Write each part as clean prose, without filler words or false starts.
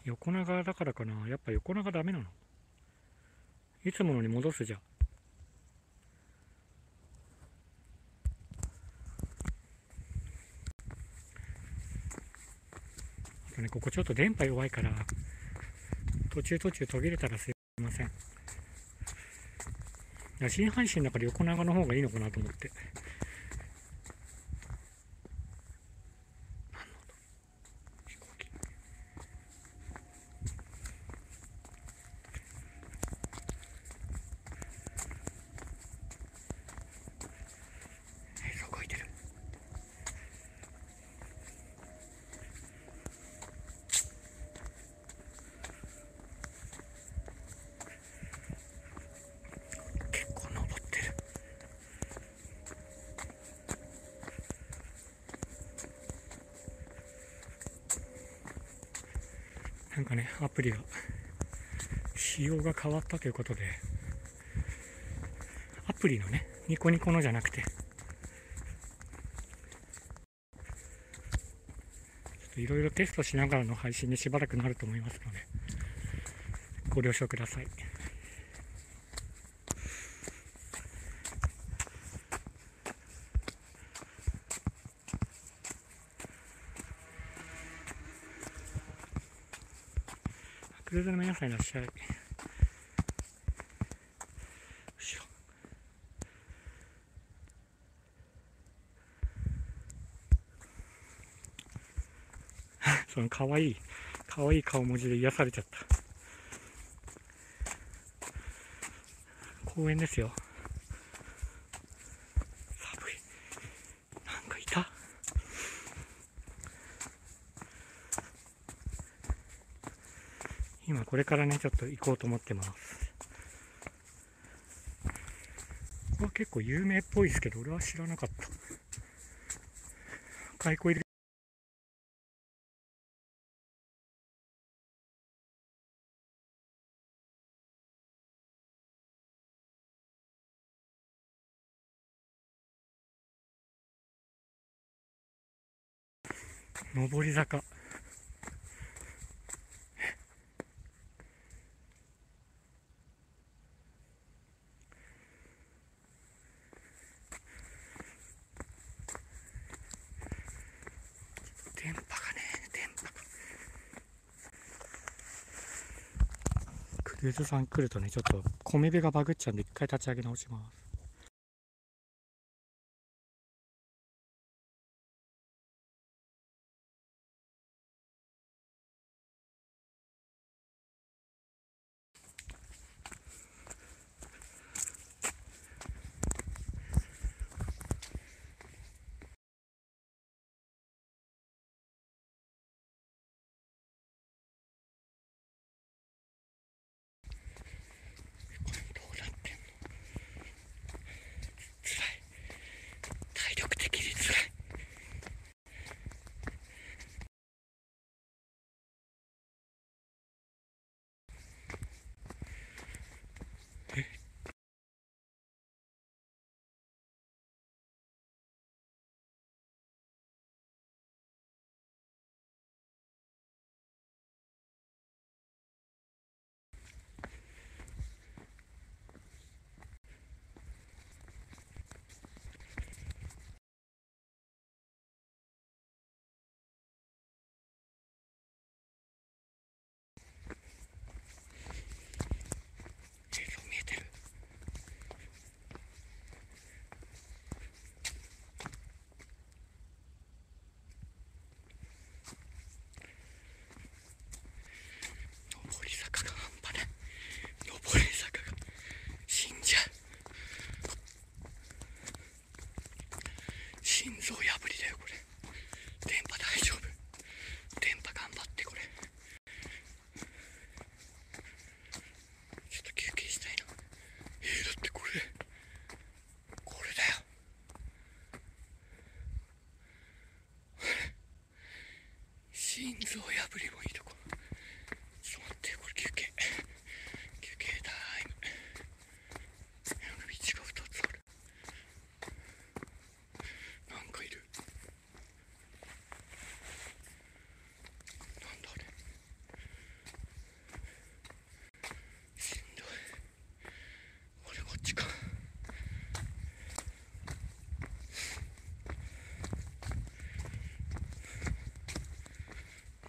横長だからかな。やっぱ横長ダメなの？いつものに戻すじゃん。あとね、ここちょっと電波弱いから、途中途切れたらすいません。いや、新配信だから横長の方がいいのかなと思って。動いてる。結構登ってる。なんかね、アプリが仕様が変わったということで、アプリのね、ニコニコのじゃなくて、いろいろテストしながらの配信にしばらくなると思いますので、ご了承ください。クルーズの皆さんいらっしゃい。そのかわいい顔文字で癒されちゃった。公園ですよ。寒い。なんかいた。今これからね、ちょっと行こうと思ってます。これ結構有名っぽいですけど、俺は知らなかった。開口入り上り坂。電波がね、クルーズさん来るとね、ちょっと米火がバグっちゃうんで、一回立ち上げ直します。どうなってんの？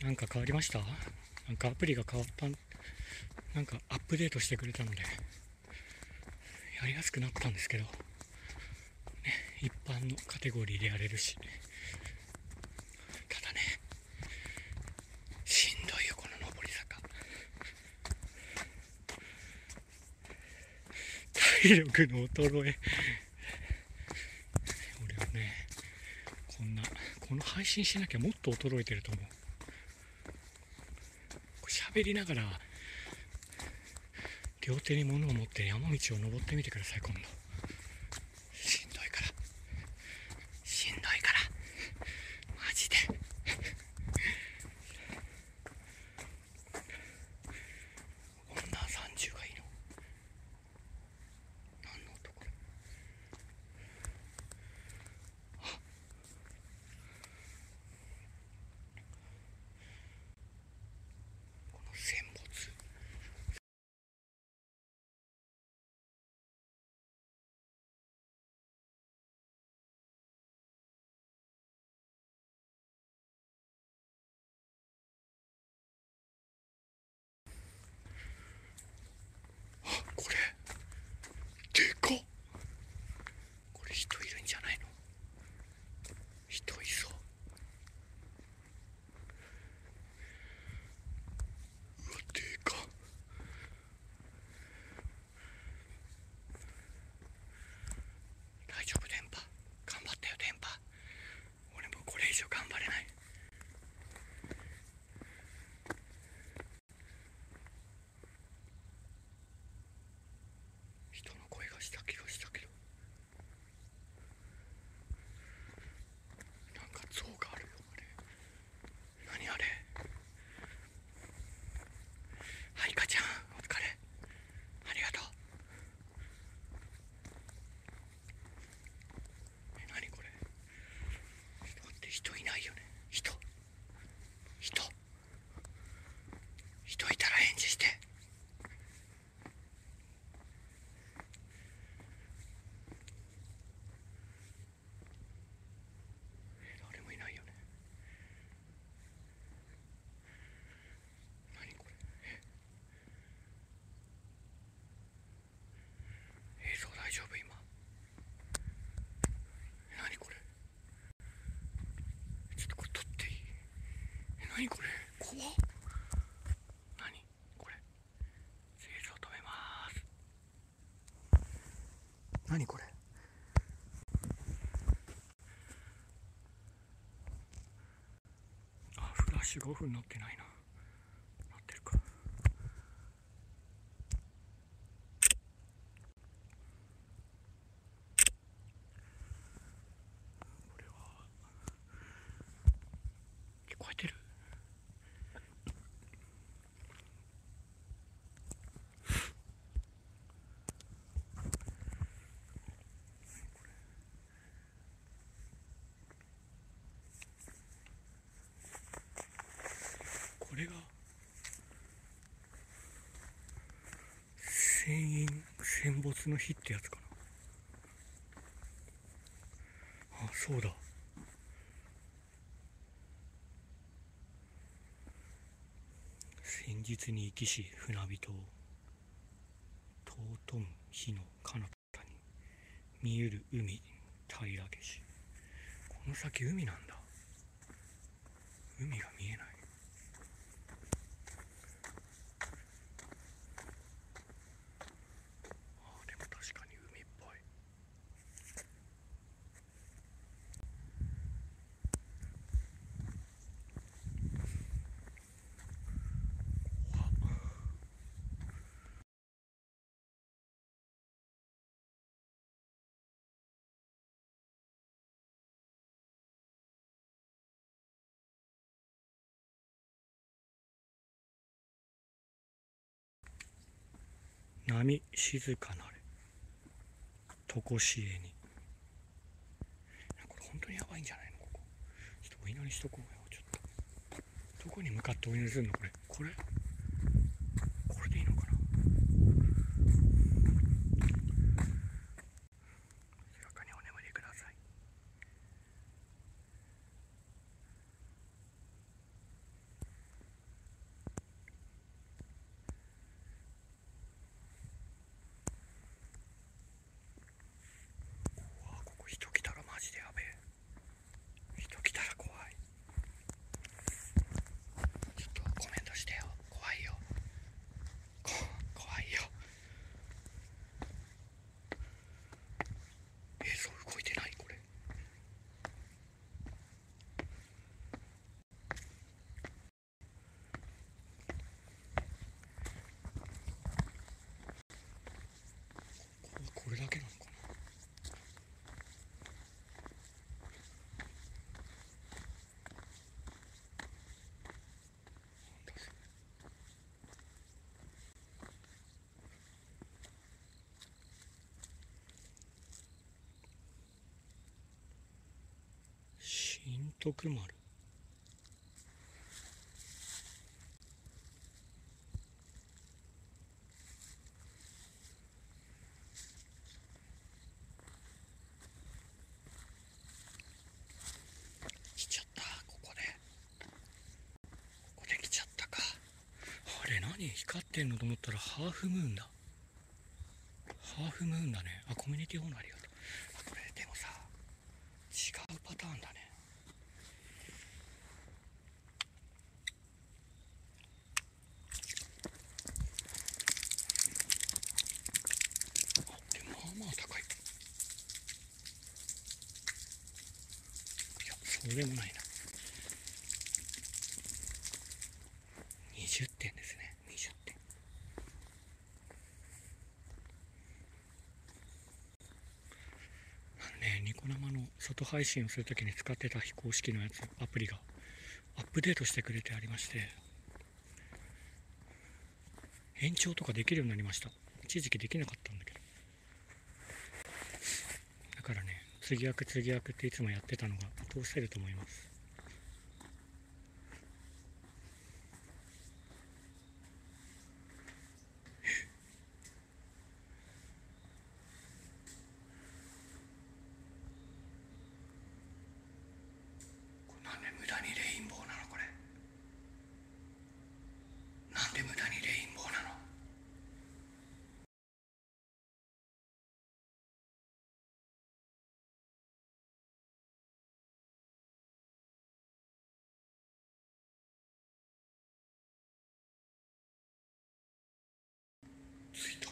なんか変わりました？なんかアプリが変わった、なんかアップデートしてくれたので、やりやすくなったんですけど、ね、一般のカテゴリーでやれるし、ただね、しんどいよ、この上り坂。体力の衰え。俺はね、この配信しなきゃもっと衰えてると思う。喋りながら両手に物を持って山道を登ってみてください、今度。しんどいから、しんどいから、マジで。女30がいいの？何の音これ？この戦没。これでかっ。これ人いるんじゃないの？人いそう。うわ、でかっ。大丈夫、電波。頑張ったよ、電波。俺もうこれ以上頑張れない。人の声がした気がしたけど、なんか像があるよ。あれ何あれ？はりかちゃん、お疲れ。ありがとう。何これ？ちょっと待って、人いないよね。人いたら返事して。誰もいないよね。何これ？映像大丈夫？今何これ？ちょっとこれ撮っていい？何これ？怖っ。何これ？映像止めます。何これ？あ、フラッシュ5分なってないな。なってるか。これは聞こえてる？これが戦没の日ってやつかな。あ、そうだ。先日に生きし船人を尊む日の彼方に見ゆる海平らげし。この先海なんだ。海が見えない。あ、でも確かに海っぽい。波静かなれとこしえに。これ本当にやばいんじゃないの？ここちょっとお祈りしとこうよ。ちょっとどこに向かってお祈りするの？これでいいのかな？静かにお眠りください。 れだけなのかな。新徳丸。来ちゃった。ここで来ちゃったか。あれ何光ってんのと思ったらハーフムーンだ。ハーフムーンだね。あ、コミュニティホールありがとう。あ、これでもさ、違うパターンだね。あ、でもまあまあ高い。いや、そうでもないな。20点ですね。20点。ニコ生の外配信をするときに使ってた非公式のやつ、アプリがアップデートしてくれてありまして、延長とかできるようになりました。一時期できなかったんだけど。だからね、次役っていつもやってたのが通せると思います。これなんで無駄にレインボーなのこれ。なんで無駄にレインボーなの。ついた。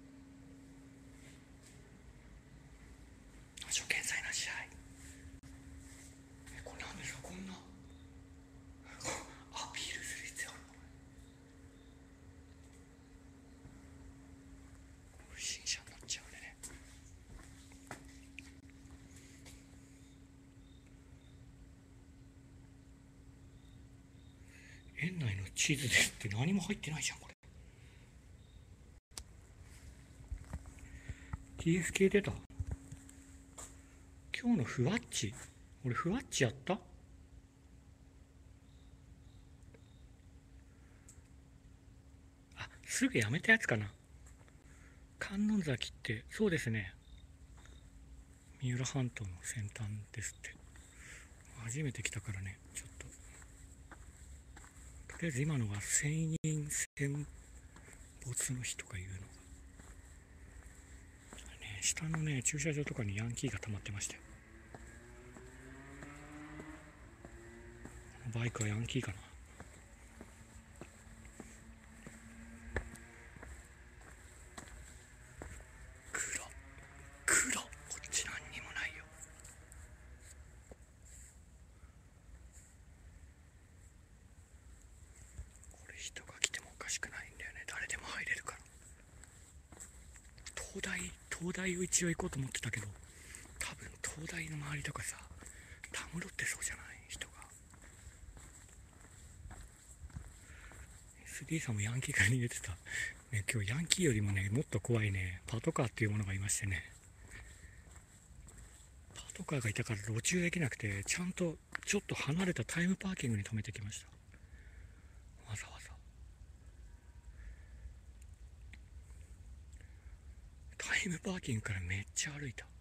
初見祭な試合。これなんでさ、こんなアピールする必要あるの。不審者になっちゃうんでね。園内の地図ですって何も入ってないじゃんこれ。 TSK 出た。今日のふわっち、俺ふわっちやった。あ、すぐやめたやつかな。観音崎ってそうですね、三浦半島の先端ですって。初めて来たからね、ちょっととりあえず今のが船員戦没の日とかいうのが、ね、下のね駐車場とかにヤンキーが溜まってましたよ。バイクはヤンキーかな。黒こっち何にもないよ。これ人が来てもおかしくないんだよね。誰でも入れるから。東大を一応行こうと思ってたけど、多分東大の周りとかさ、たむろってそうじゃない人が。 SD さんもヤンキーから逃げてた、ね、今日ヤンキーよりもねもっと怖いねパトカーっていうものがいましてね、パトカーがいたから路駐できなくて、ちゃんとちょっと離れたタイムパーキングに止めてきました。わざわざタイムパーキングからめっちゃ歩いた。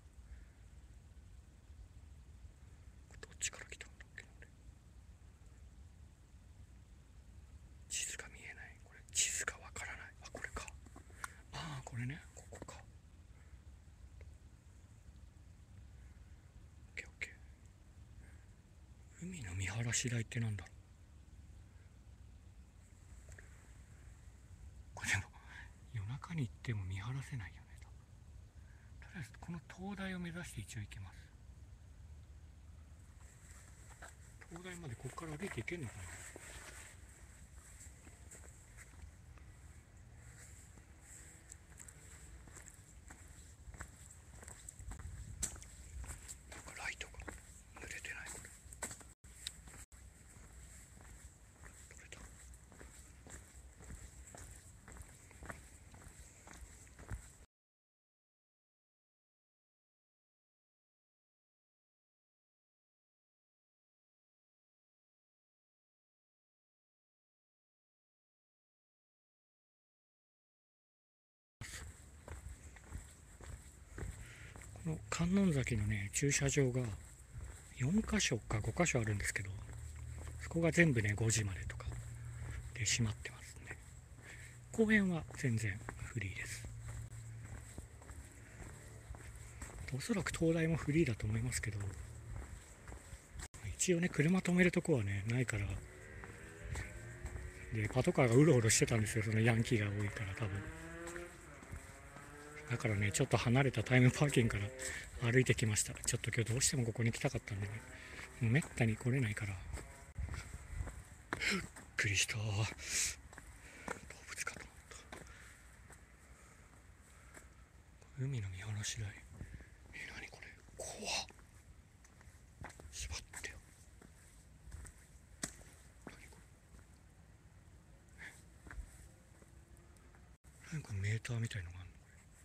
どっちから来たんだっけ。地図が見えない。これ地図がわからない。あ、これか。ああ、これね、ここか。オッケーオッケー。海の見晴らし台ってなんだろう。これでも夜中に行っても見晴らせないよね。とりあえずこの灯台を目指して一応行きます。灯台までここから歩いて行けるのかな。 この観音崎のね駐車場が4か所か5か所あるんですけど、そこが全部ね5時までとかで閉まってますね。公園は全然フリーです。おそらく東大もフリーだと思いますけど、一応ね車止めるとこはねないから、でパトカーがうろうろしてたんですよ、そのヤンキーが多いから多分。だからねちょっと離れたタイムパーキングから歩いてきました。ちょっと今日どうしてもここに来たかったんでね、もうめったに来れないから。びっくりした、動物かと思った。海の見晴らし台、何これ、怖っ、縛ってよ。何これ、何かメーターみたいのがあるの。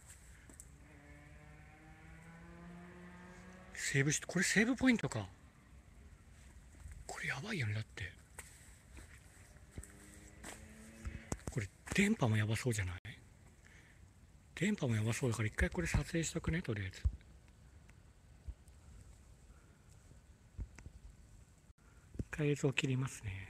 セーブして、これセーブポイントか。これやばいよね。だってこれ電波もやばそうじゃない？電波もやばそうだから一回これ撮影しとくね、とりあえず。一回映像切りますね。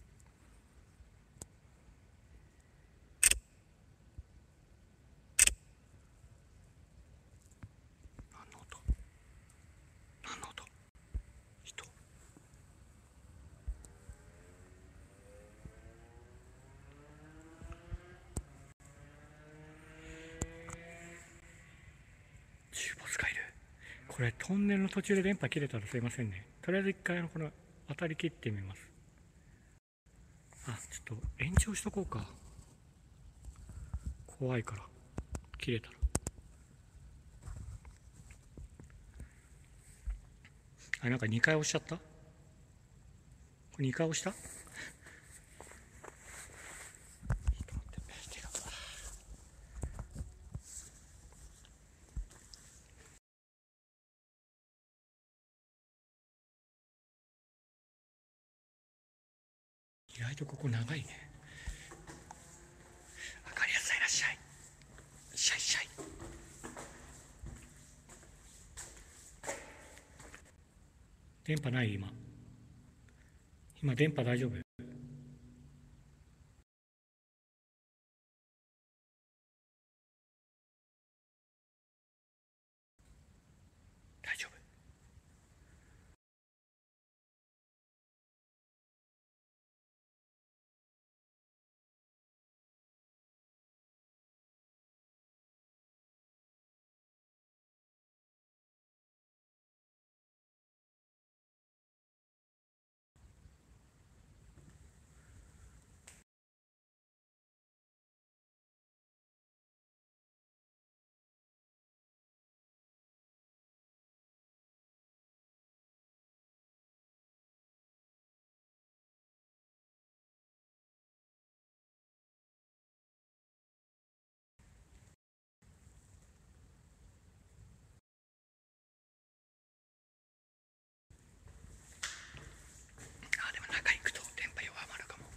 何の音？何の音？人？中ボスがいる。これトンネルの途中で電波切れたらすいませんね。とりあえず一回この当たり切ってみます。あ、ちょっと延長しとこうか。怖いから切れたら。あ、なんか2回押しちゃった。これ2回押した。意外とここ長いね。あかりやさんいらっしゃい。シャイシャイ。電波ない？今電波大丈夫？大丈夫？あ、でも中行くと電波弱まるかも。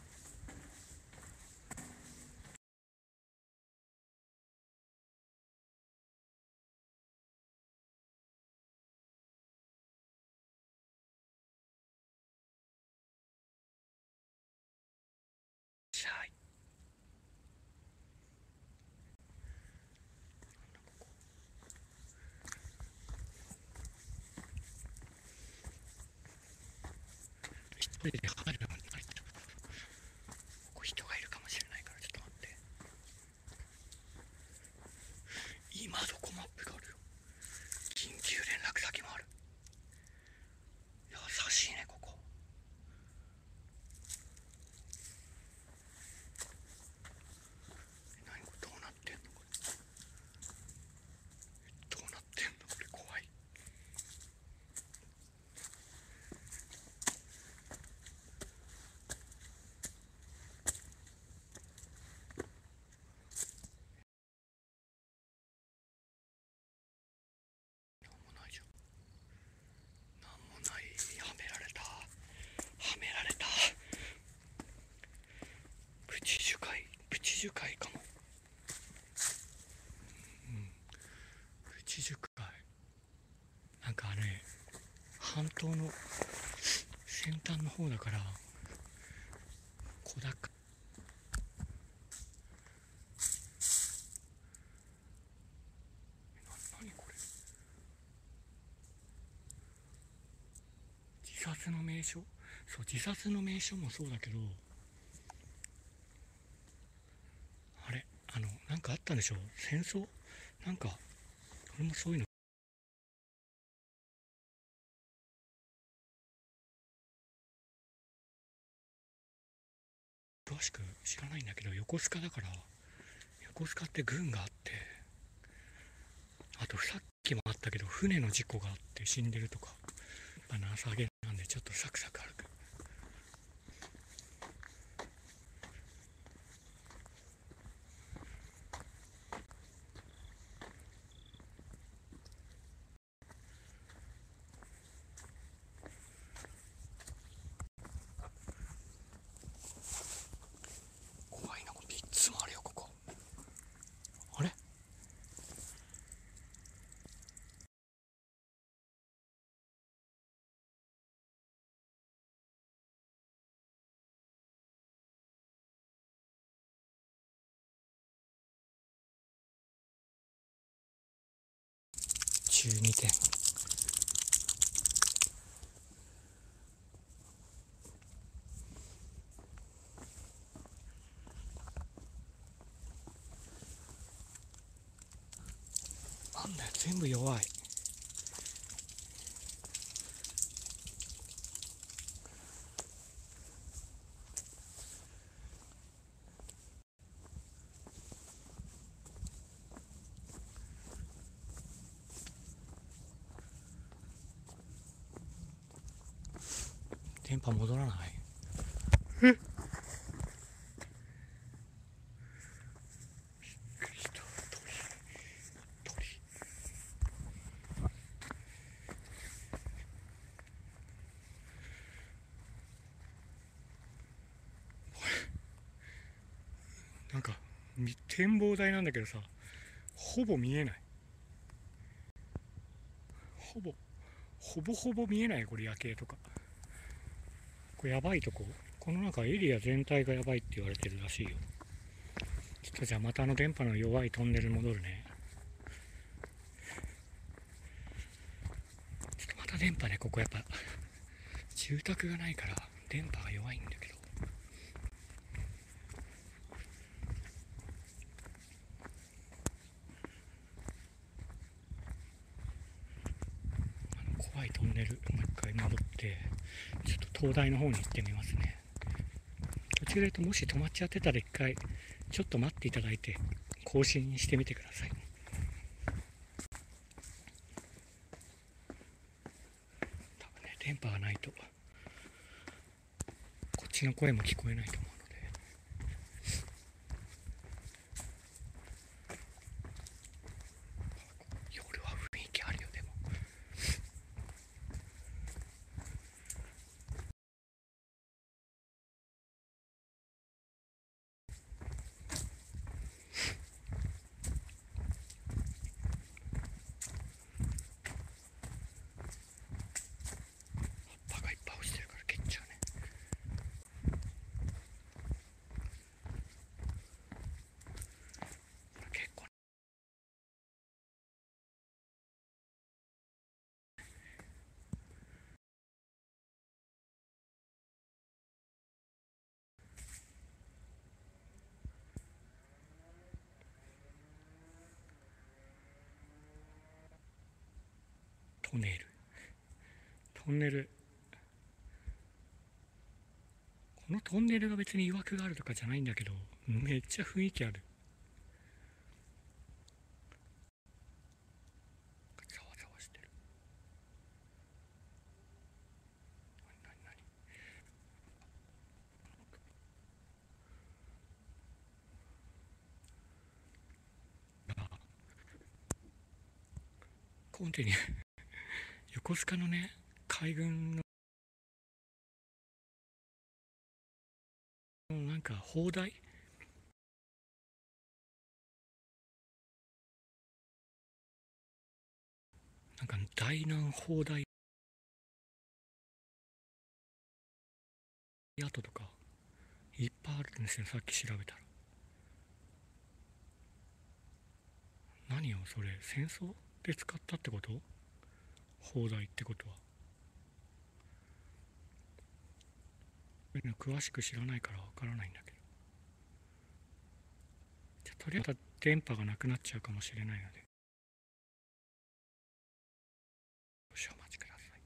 シャイ。一人で離れるのになりたい。ここ人がいるかもしれないからちょっと待って。今どこマップがあるよ。緊急連絡先もある。優しいねここ。何これ、どうなってんのこれ。どうなってんのこれ、怖い。なんもないじゃん。なんもない。はめられた。はめられた。プチ樹海。プチ樹海かも。プチ樹海。 半島の先端の方だから小高何これ、自殺の名所。そう、自殺の名所もそうだけど、あれなんかあったんでしょ、戦争なんか。俺もそういうの詳しく知らないんだけど、横須賀だから、横須賀って軍があって、あとさっきもあったけど船の事故があって死んでるとか。やっぱ朝げなんでちょっとサクサク歩く。怖いな、これ3つもあるよここ。あれ、12点。なんだよ、全部弱い。電波戻らない。鳥。なんか展望台なんだけどさ、ほぼ見えない。ほぼ見えない。これ夜景とか、これやばいとこ。この中エリア全体がやばいって言われてるらしいよ。ちょっとじゃあまた電波の弱いトンネルに戻るね。ちょっとまた電波ね、ここやっぱ住宅がないから電波が弱いんだけど。怖いトンネルもう一回戻って、ちょっと灯台の方に行ってみますね。途中でもし止まっちゃってたら一回ちょっと待っていただいて更新してみてください。多分ね、電波がないとこっちの声も聞こえないと思うので。夜は雰囲気あるよ。でも葉っぱがいっぱい落ちてるから蹴っちゃうね。結構トンネルトンネルこのトンネルが別に曰くがあるとかじゃないんだけど、めっちゃ雰囲気ある。ざわざわしてる。コンテニュー横須賀のね、海軍のなんか砲台、なんか大南砲台跡とかいっぱいあるんですよ、さっき調べたら。何よそれ、戦争で使ったってこと？砲台ってことは。詳しく知らないからわからないんだけど、じゃあとりあえず電波がなくなっちゃうかもしれないので、少々お待ちください。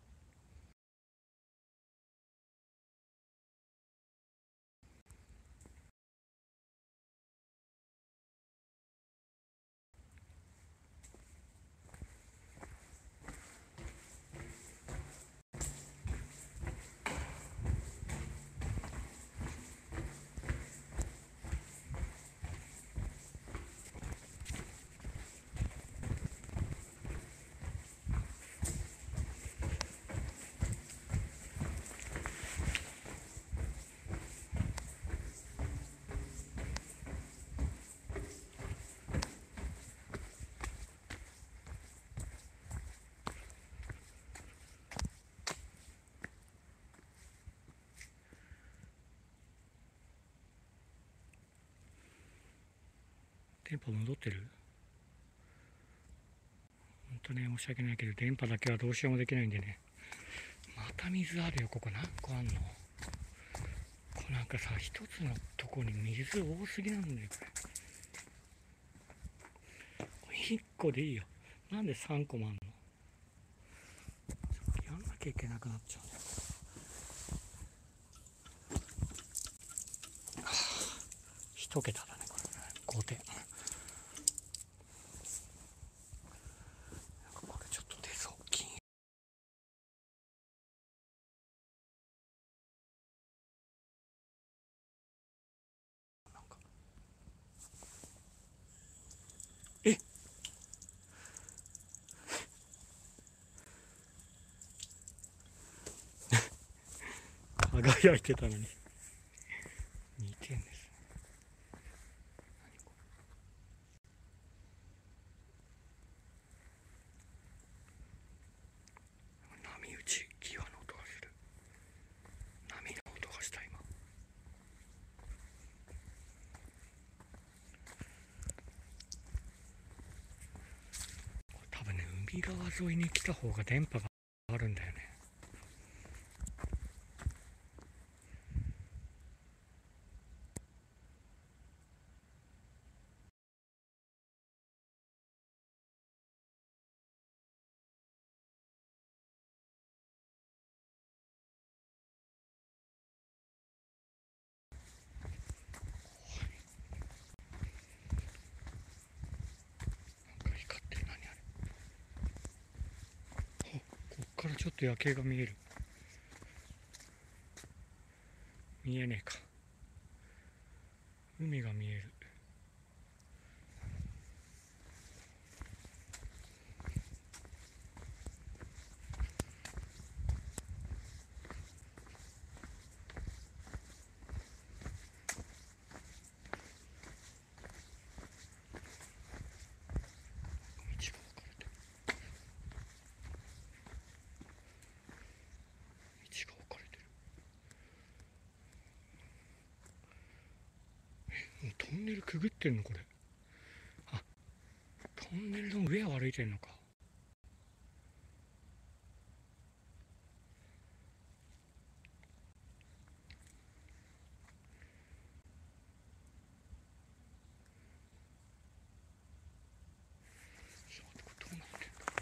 電波戻ってる？本当ね、申し訳ないけど電波だけはどうしようもできないんでね。また水あるよ、ここ何個あんの？これなんかさ、一つのとこに水多すぎなんだよ、これ。1個でいいよ。なんで3個もあんの？やんなきゃいけなくなっちゃうんだよ。1桁だね、これ。5点。これちょっと出そう。金なんか。え輝いてたのに2点です。波打ち際の音がする。波の音がした今。これ多分ね、海側沿いに来た方が電波があるんだよね。なんか光ってる。何あれ？こっからちょっと夜景が見える。見えねえか。海が見える。道が分かれてる。道が分かれてる。もうトンネルくぐってんのこれ？あ、トンネルの上を歩いてんのか。さあ、これどうなってんだ。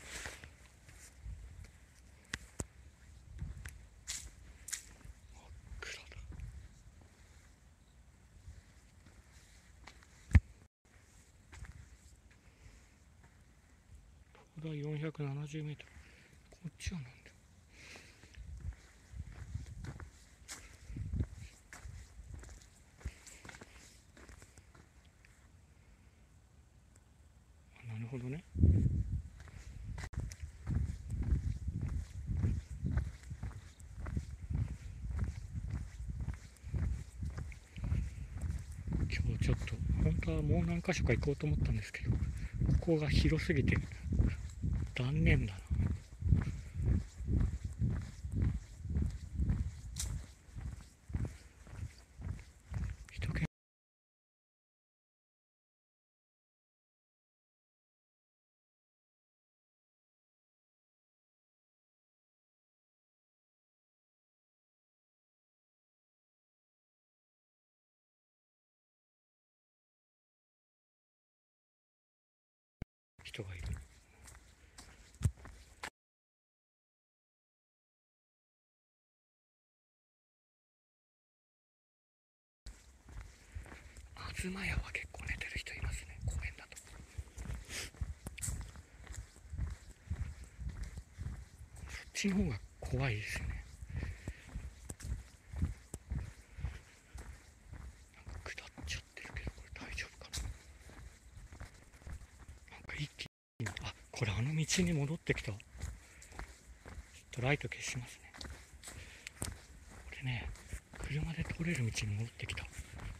暗だ。東大470メートル。こっちはなんだよ。なるほどね。今日ちょっと本当はもう何箇所か行こうと思ったんですけど、ここが広すぎて断念だな。 人がいる。東屋は結構寝てる人いますね、公園だと。そっちの方が怖いですよね。なんか下っちゃってるけど、これ大丈夫かな。なんか一気に、あ、これあの道に戻ってきた。ちょっとライト消しますね。これね、車で通れる道に戻ってきた。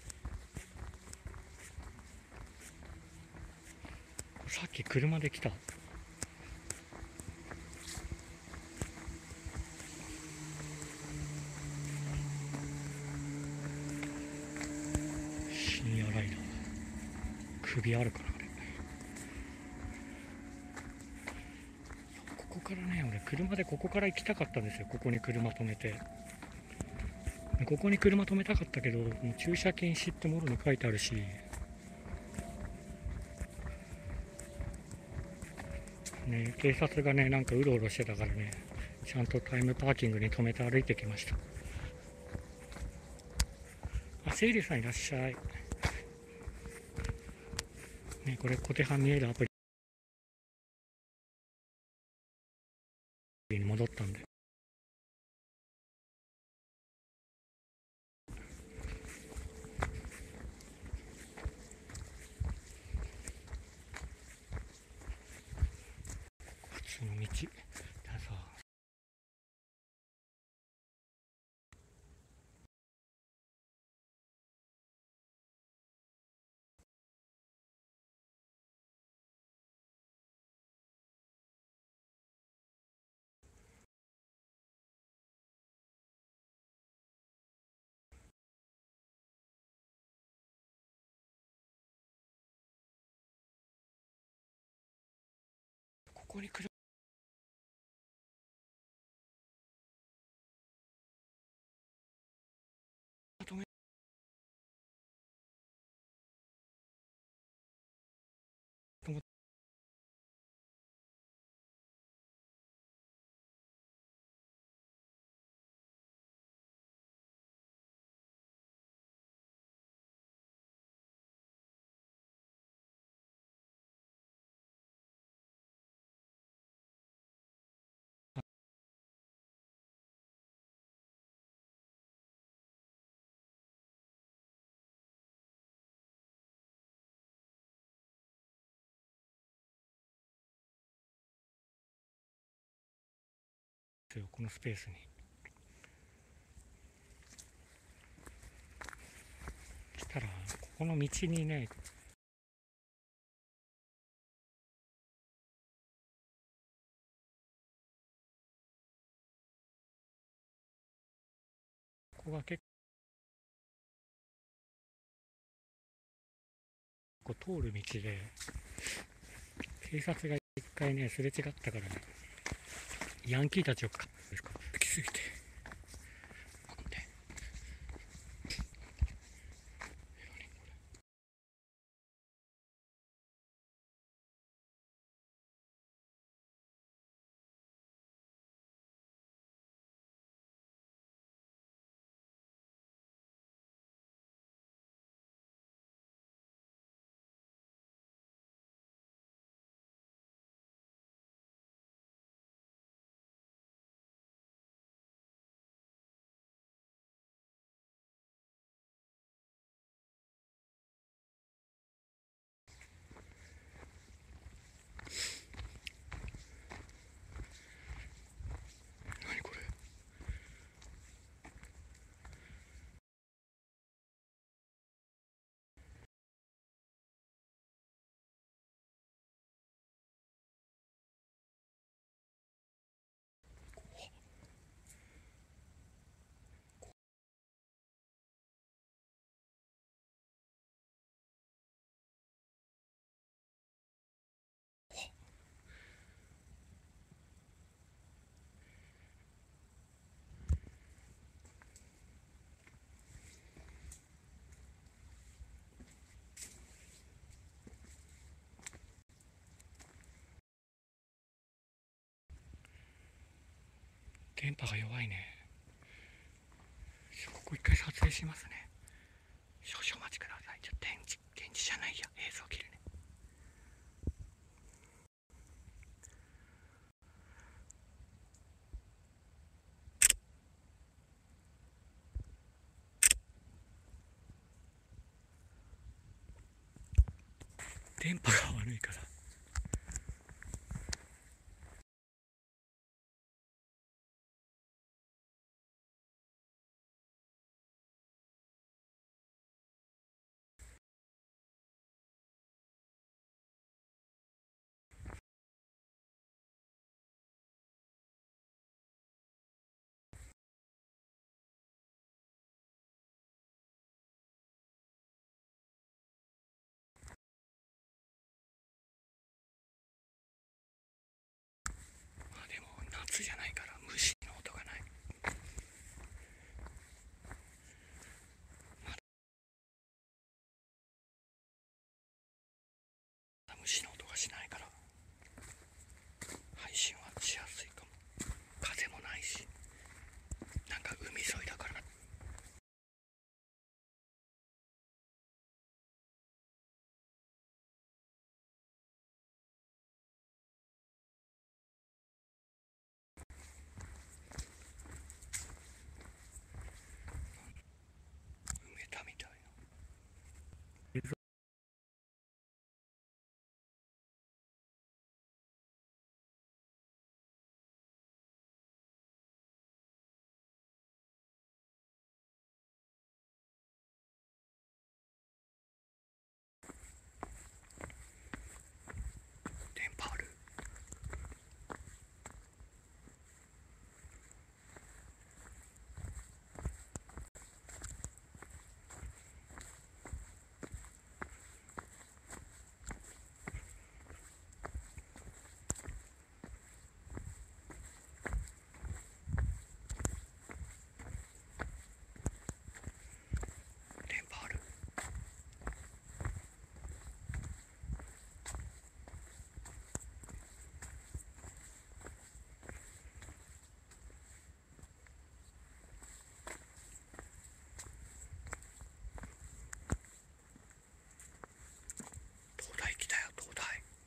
さっき車で来た。深夜ライダー。首あるかな、あれ。ここからね、俺車でここから行きたかったんですよ。ここに車止めて。ここに車止めたかったけど、もう駐車禁止ってもろに書いてあるし、ね、警察がね、なんかうろうろしてたからね、ちゃんとタイムパーキングに止めて歩いてきました。あ、セイリさんいらっしゃい。ね、これ、コテハン見えるアプリに戻ったんで。普通の道。じゃあさ、ここに車止め、と思ってよ、このスペースに。したら、ここの道にね、ここが結構通る道で、警察が一回ね、すれ違ったからね、ヤンキーたちをか、気づいて。 電波が弱いね。ここ一回撮影しますね。少々お待ちください。ちょっと展示じゃないや、映像切るね。電波が悪いから。でも夏じゃないから虫の音がない。まだ虫の音がしないから配信はしやすいかも。風もないし、なんか海沿いだから。埋めたみたいな。電波ある。電波ある。東大来たよ、東大。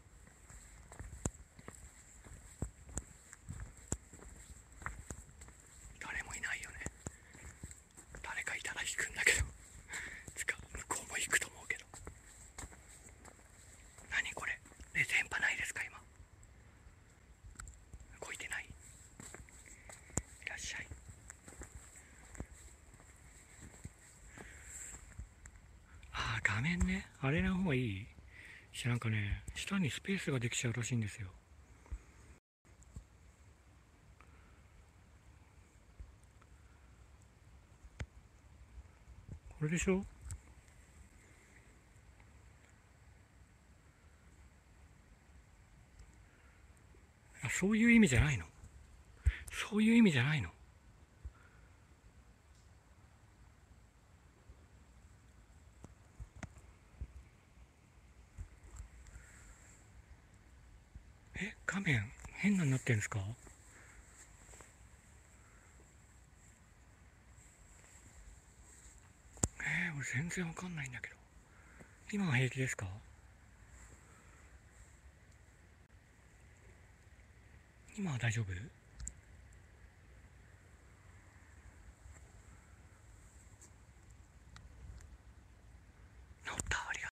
誰もいないよね。誰かいたら引くんだけどつか向こうも行くと思うけど。何これ。電波ないですか今。動いてない。いらっしゃい。ああ、画面ね、あれの方がいい。なんかね、下にスペースができちゃうらしいんですよ。これでしょ。あ、そういう意味じゃないの。そういう意味じゃないの。画面変なになってんですか。俺全然わかんないんだけど。今は平気ですか。今は大丈夫。治った。ありが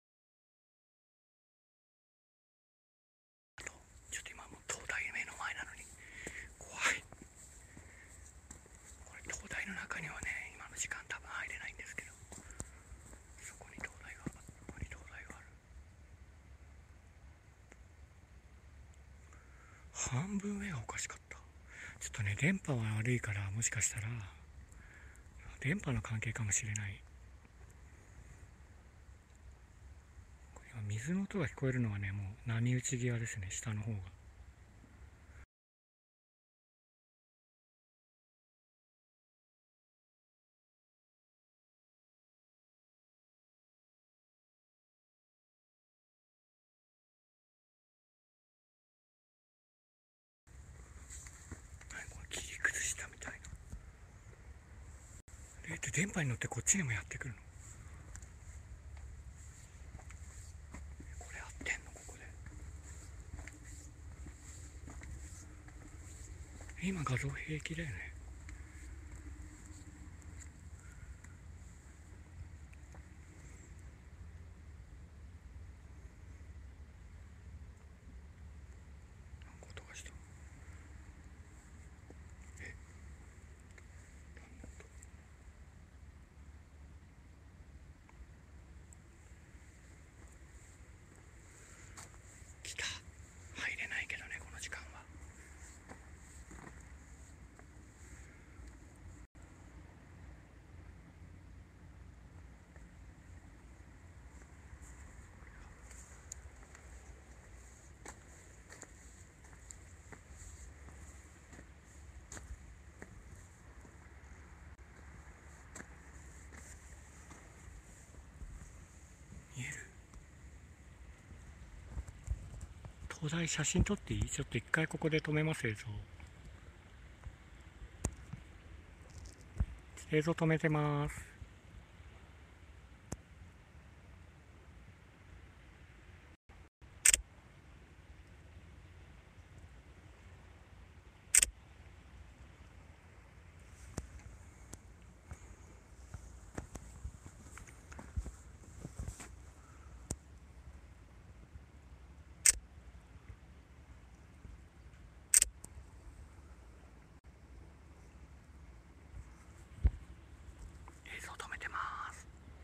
とう。ちょっと今もう東大目の前なのに怖い。これ東大の中にはね、今の時間多分入れないんですけど、そこに東大が、ここに東大がある。半分目がおかしかった。ちょっとね、電波は悪いから、もしかしたら電波の関係かもしれない。これ今水の音が聞こえるのはね、もう波打ち際ですね、下の方が。はい、これ切り崩で電波に乗ってこっちにもやってくるの。これ合ってんのここで。今画像平気だよね。なんか音がした。来た。入れないけどねこの時間は。見える？東大写真撮っていい？ちょっと一回ここで止めます。映像止めてます。映像止めてます。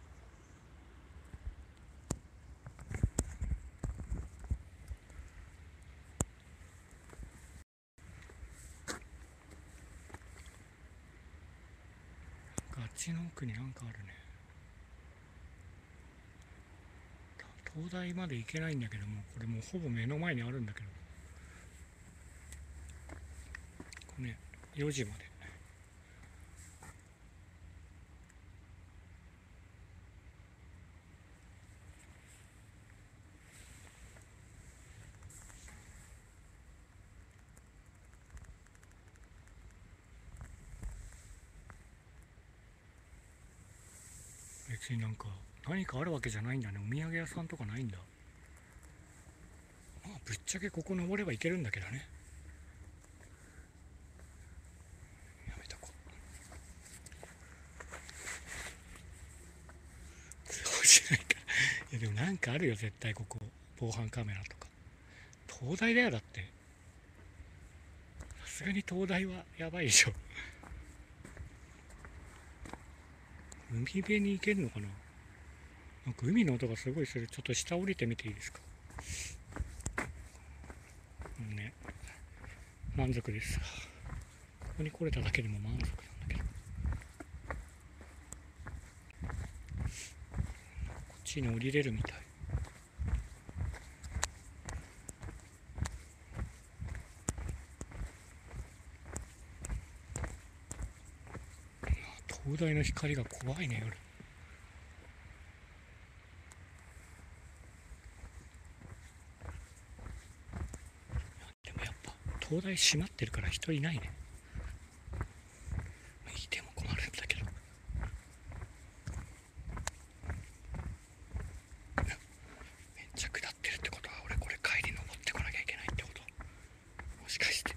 あっちの奥になんかあるね。東大まで行けないんだけども、これもうほぼ目の前にあるんだけど、これね、4時まで。別になんか何かあるわけじゃないんだね。お土産屋さんとかないんだ。まあぶっちゃけここ登れば行けるんだけどね。やめとこう。通報しないから。いやでもなんかあるよ絶対ここ。防犯カメラとか。東大だよだって。さすがに東大はやばいでしょ。海辺に行けるのかな。なんか海の音がすごいする。ちょっと下降りてみていいですか。ね、満足です。ここに来れただけでも満足なんだけど。こっちに降りれるみたい。灯台の光が怖いね夜。でもやっぱ灯台閉まってるから人いないね。いても困るんだけど。めっちゃ下ってるってことは俺これ帰り登ってこなきゃいけないってこと？もしかして。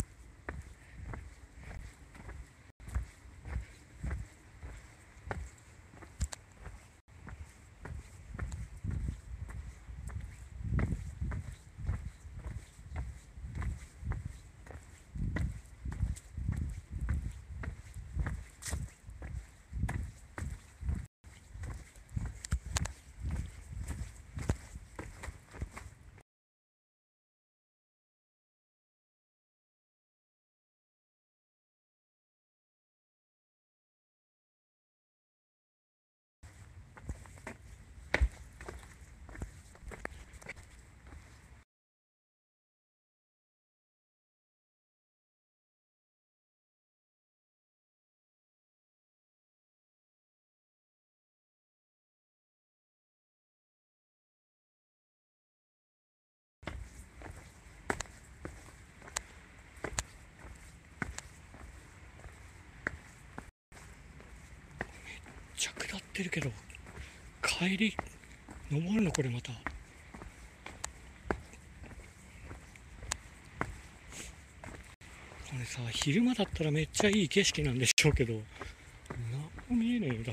ってるけど帰り登るのこれまた。これさ昼間だったらめっちゃいい景色なんでしょうけど何も見えねえよだって。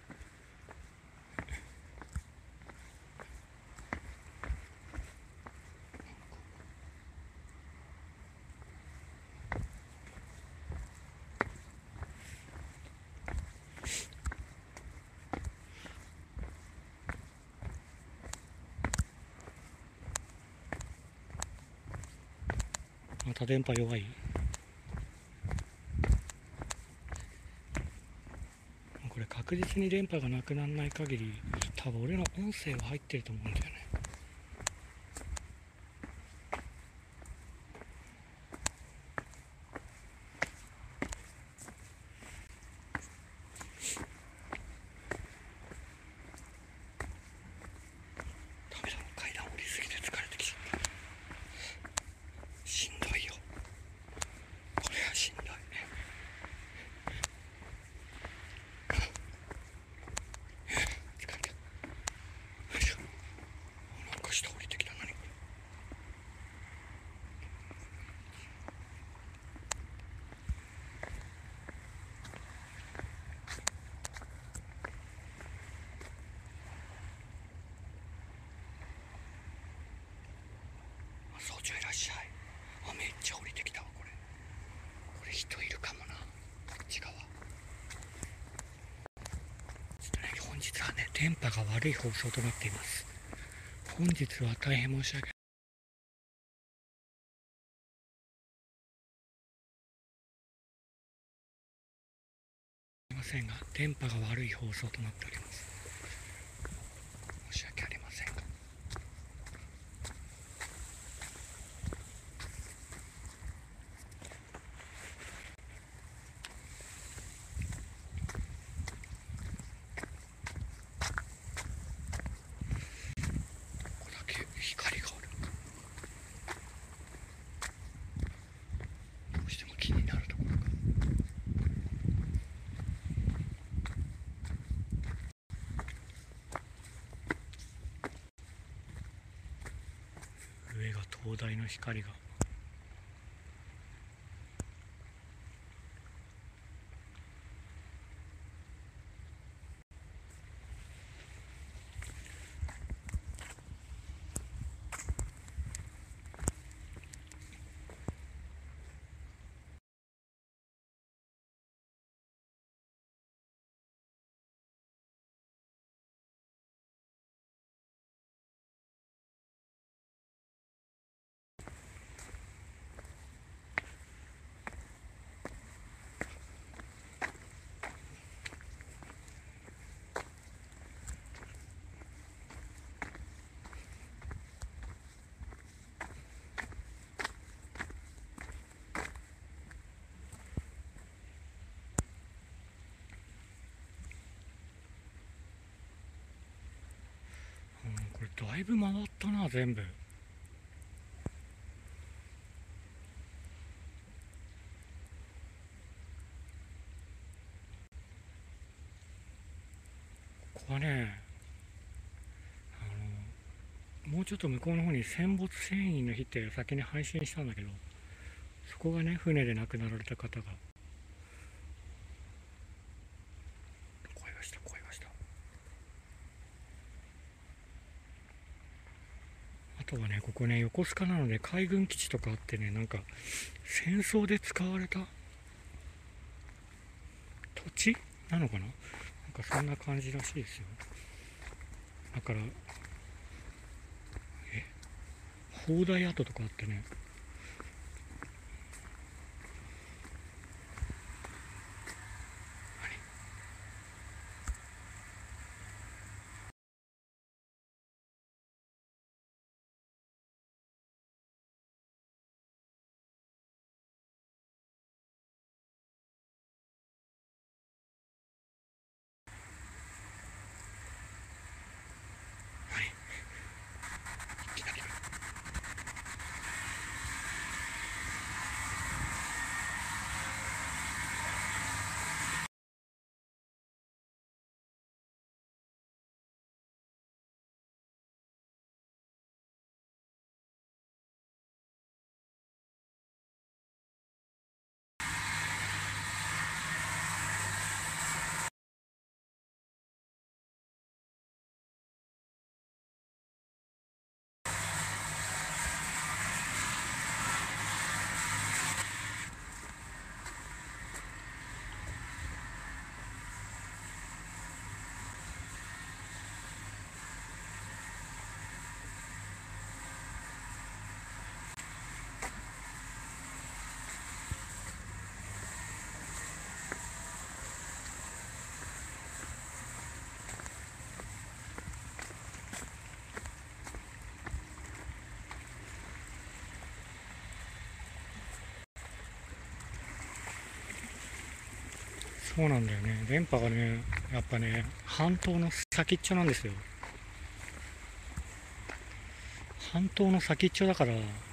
また電波弱い。これ確実に電波がなくならない限り多分俺の音声は入ってると思うんだよね。ダメだ、階段降りすぎて疲れてきちゃった。しんどいよこれは。しんどいね。疲れた。よいしょ。なんか下降りてきた。何これ。早朝いらっしゃい。あ、めっちゃ降りてきたわこれ。これ人いるかもな、こっち側。ちょっとね、本日はね電波が悪い放送となっています。本日は大変申し訳ない。すみませんが電波が悪い放送となっております。申し訳ありませんが。ここだけ光がある。どうしても気になるところが。上が灯台の光が。これだいぶ回ったな全部。ここはね、もうちょっと向こうの方に戦没船員の日って先に配信したんだけど、そこがね船で亡くなられた方が。声がした声がした。あとはねここね横須賀なので海軍基地とかあってね、なんか戦争で使われた土地なのかな、なんかそんな感じらしいですよ。だから砲台跡とかあってね。何、いきなりそうなんだよね。電波がね、やっぱね、半島の先っちょなんですよ。半島の先っちょだから、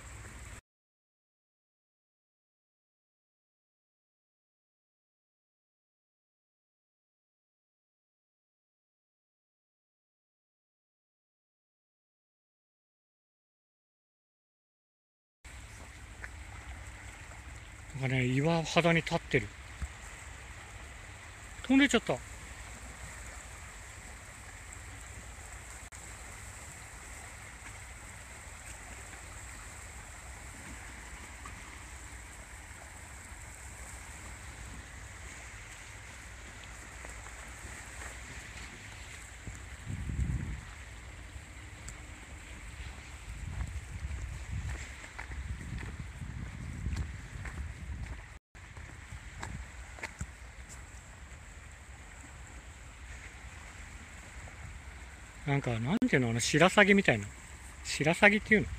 なんかね、岩肌に立ってる。飛んでっちゃった。なんか、なんていうの、白鷺みたいな。白鷺っていうの。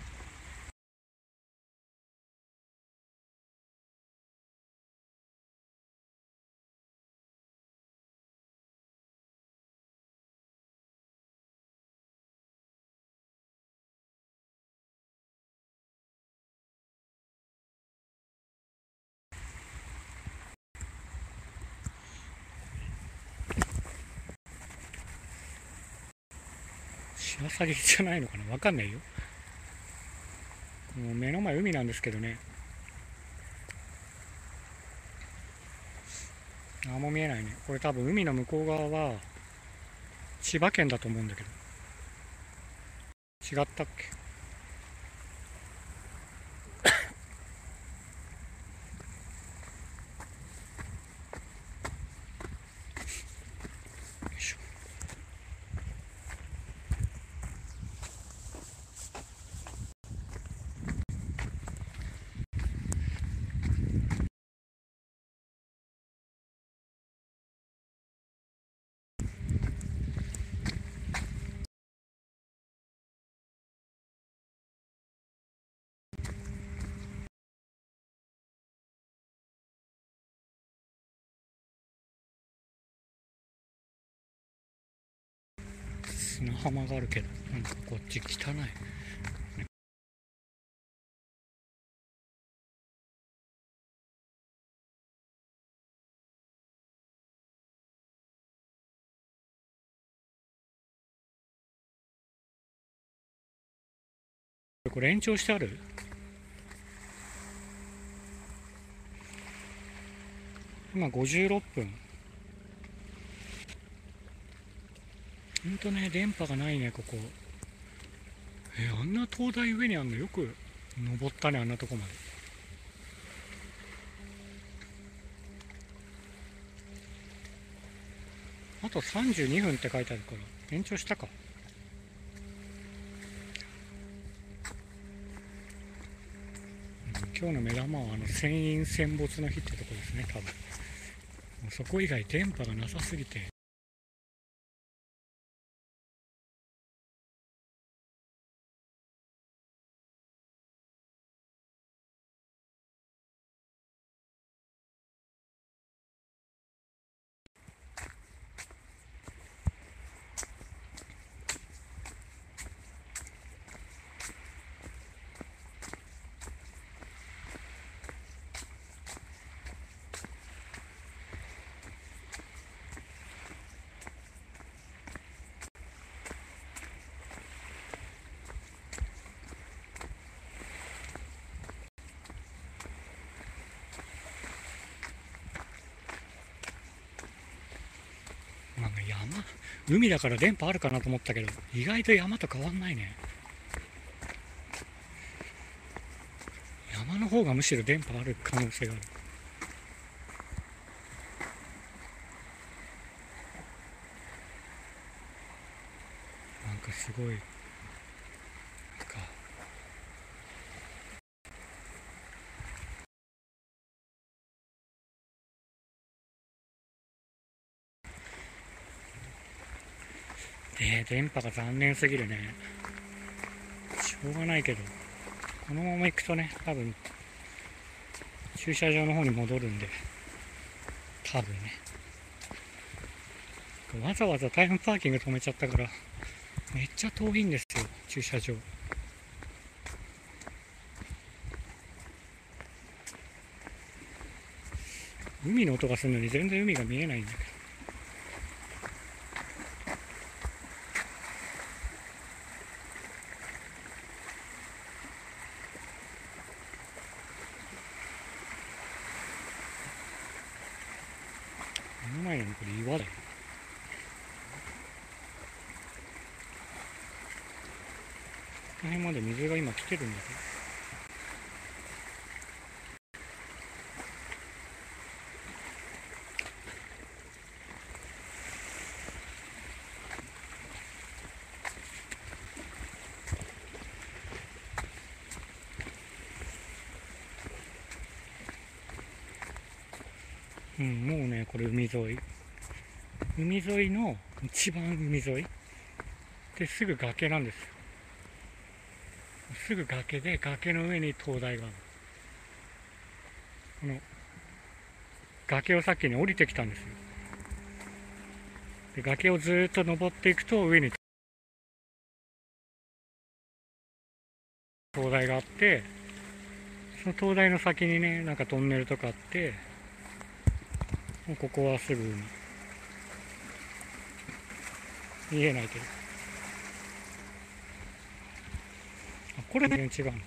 白鷺じゃないのかな、わかんないよ。もう目の前海なんですけどね。何も見えないね。これ多分海の向こう側は千葉県だと思うんだけど。違ったっけ。よいしょ。砂浜があるけど、なんかこっち汚い。これ延長してある。今56分。ほんとね、電波がないね、ここ。あんな灯台上にあんの、よく登ったね、あんなとこまで。あと32分って書いてあるから延長したか。今日の目玉は船員戦没の日ってとこですね、多分。もうそこ以外電波がなさすぎて。なんか海だから電波あるかなと思ったけど、意外と山と変わんないね。山の方がむしろ電波ある可能性がある。なんかすごい、なんか、電波が残念すぎるね。しょうがないけど、このまま行くとね、多分、駐車場の方に戻るんで、多分ね。 わざわざタイムパーキング止めちゃったからめっちゃ遠いんですよ、駐車場。海の音がするのに全然海が見えないんだけど。目の前なのこれ岩だよ。この辺まで水が今来てるんだけど。もうね、これ海沿い。海沿いの一番海沿いですぐ崖なんですよ。すぐ崖で、崖の上に灯台がある。この崖をさっきに降りてきたんですよ。で、崖をずーっと登っていくと上に灯台があって、その灯台の先にね、なんかトンネルとかあって、もうここはすぐ海。見えないけど。あ、これ全然違うの。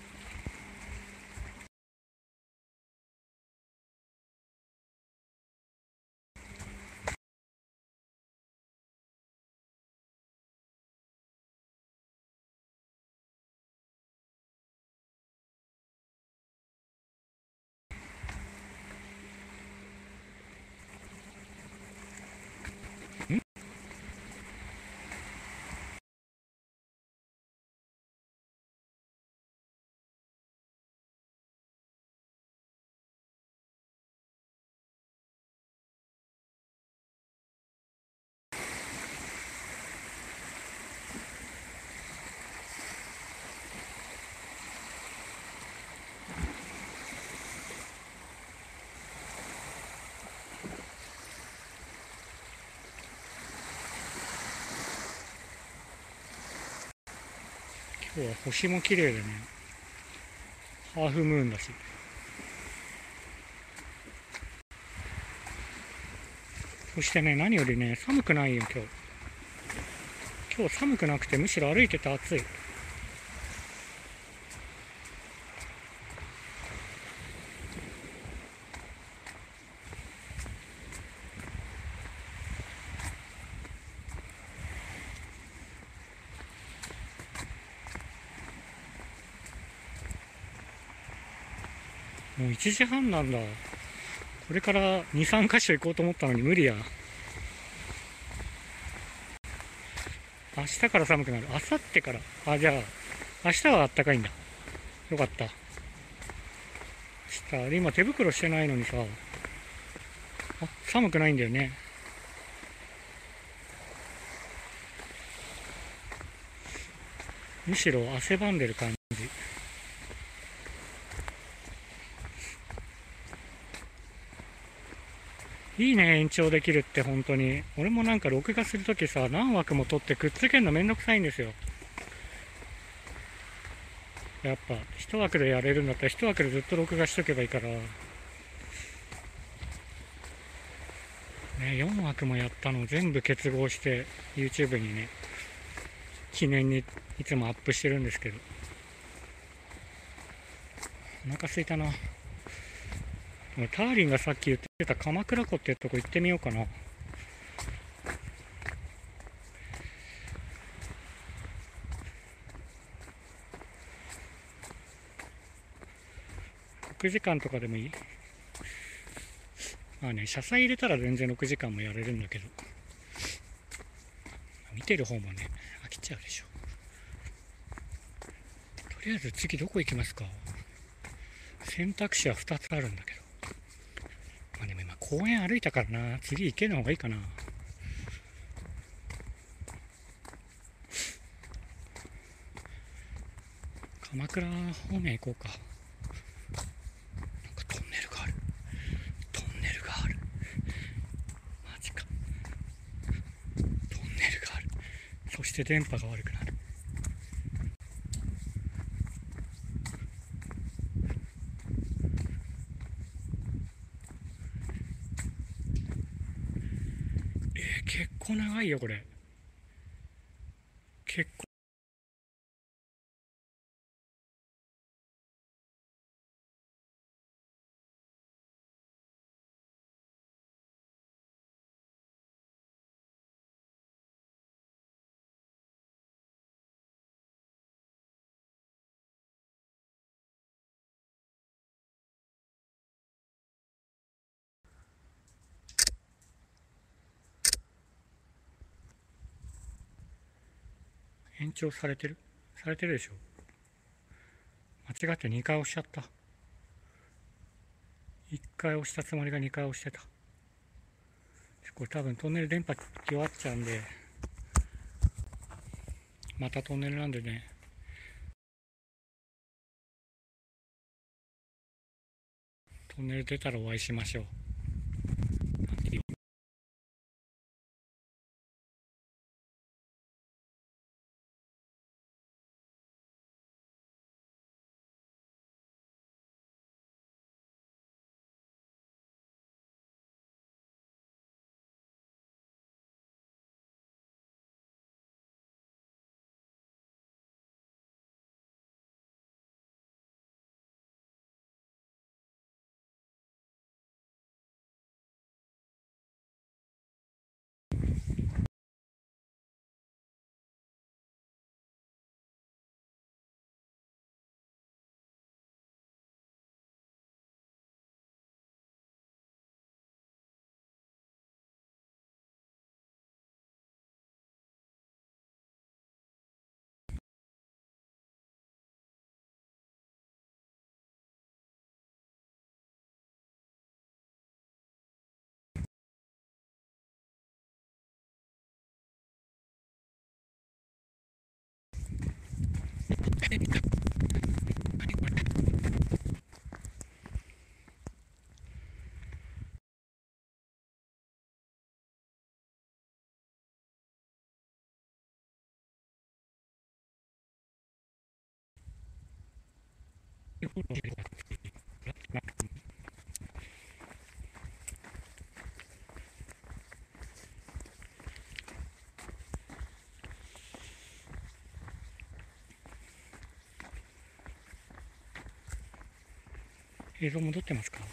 今日は星も綺麗でね、ハーフムーンだし。そしてね、何よりね、寒くないよ、今日。今日寒くなくて、むしろ歩いてて暑い。もう1時半なんだ。これから2、3箇所行こうと思ったのに無理や。明日から寒くなる。明後日から。あ、じゃあ、明日は暖かいんだ。よかった。明日、今手袋してないのにさ、寒くないんだよね。むしろ汗ばんでる感じ。いいね、延長できるって本当に。俺もなんか録画するときさ、何枠も撮ってくっつけるのめんどくさいんですよ。やっぱ、一枠でやれるんだったら一枠でずっと録画しとけばいいから。ね、4枠もやったのを全部結合して YouTube にね、記念にいつもアップしてるんですけど。お腹すいたな。ターリンがさっき言ってた鎌倉湖ってとこ行ってみようかな。6時間とかでもいい？まあね、車載入れたら全然6時間もやれるんだけど、見てる方もね、飽きちゃうでしょ。とりあえず次どこ行きますか？選択肢は2つあるんだけど。まあでも今公園歩いたからな、次行けの方がいいかな。鎌倉方面行こうか。なんかトンネルがある。トンネルがある。マジか。 して電波が悪くなる。結構長いよこれ。結構延長されてるでしょ。間違って2回押しちゃった。1回押したつもりが2回押してた。これ多分トンネル電波弱っちゃうんで、またトンネルなんでね、トンネル出たらお会いしましょう。映像戻ってますか？と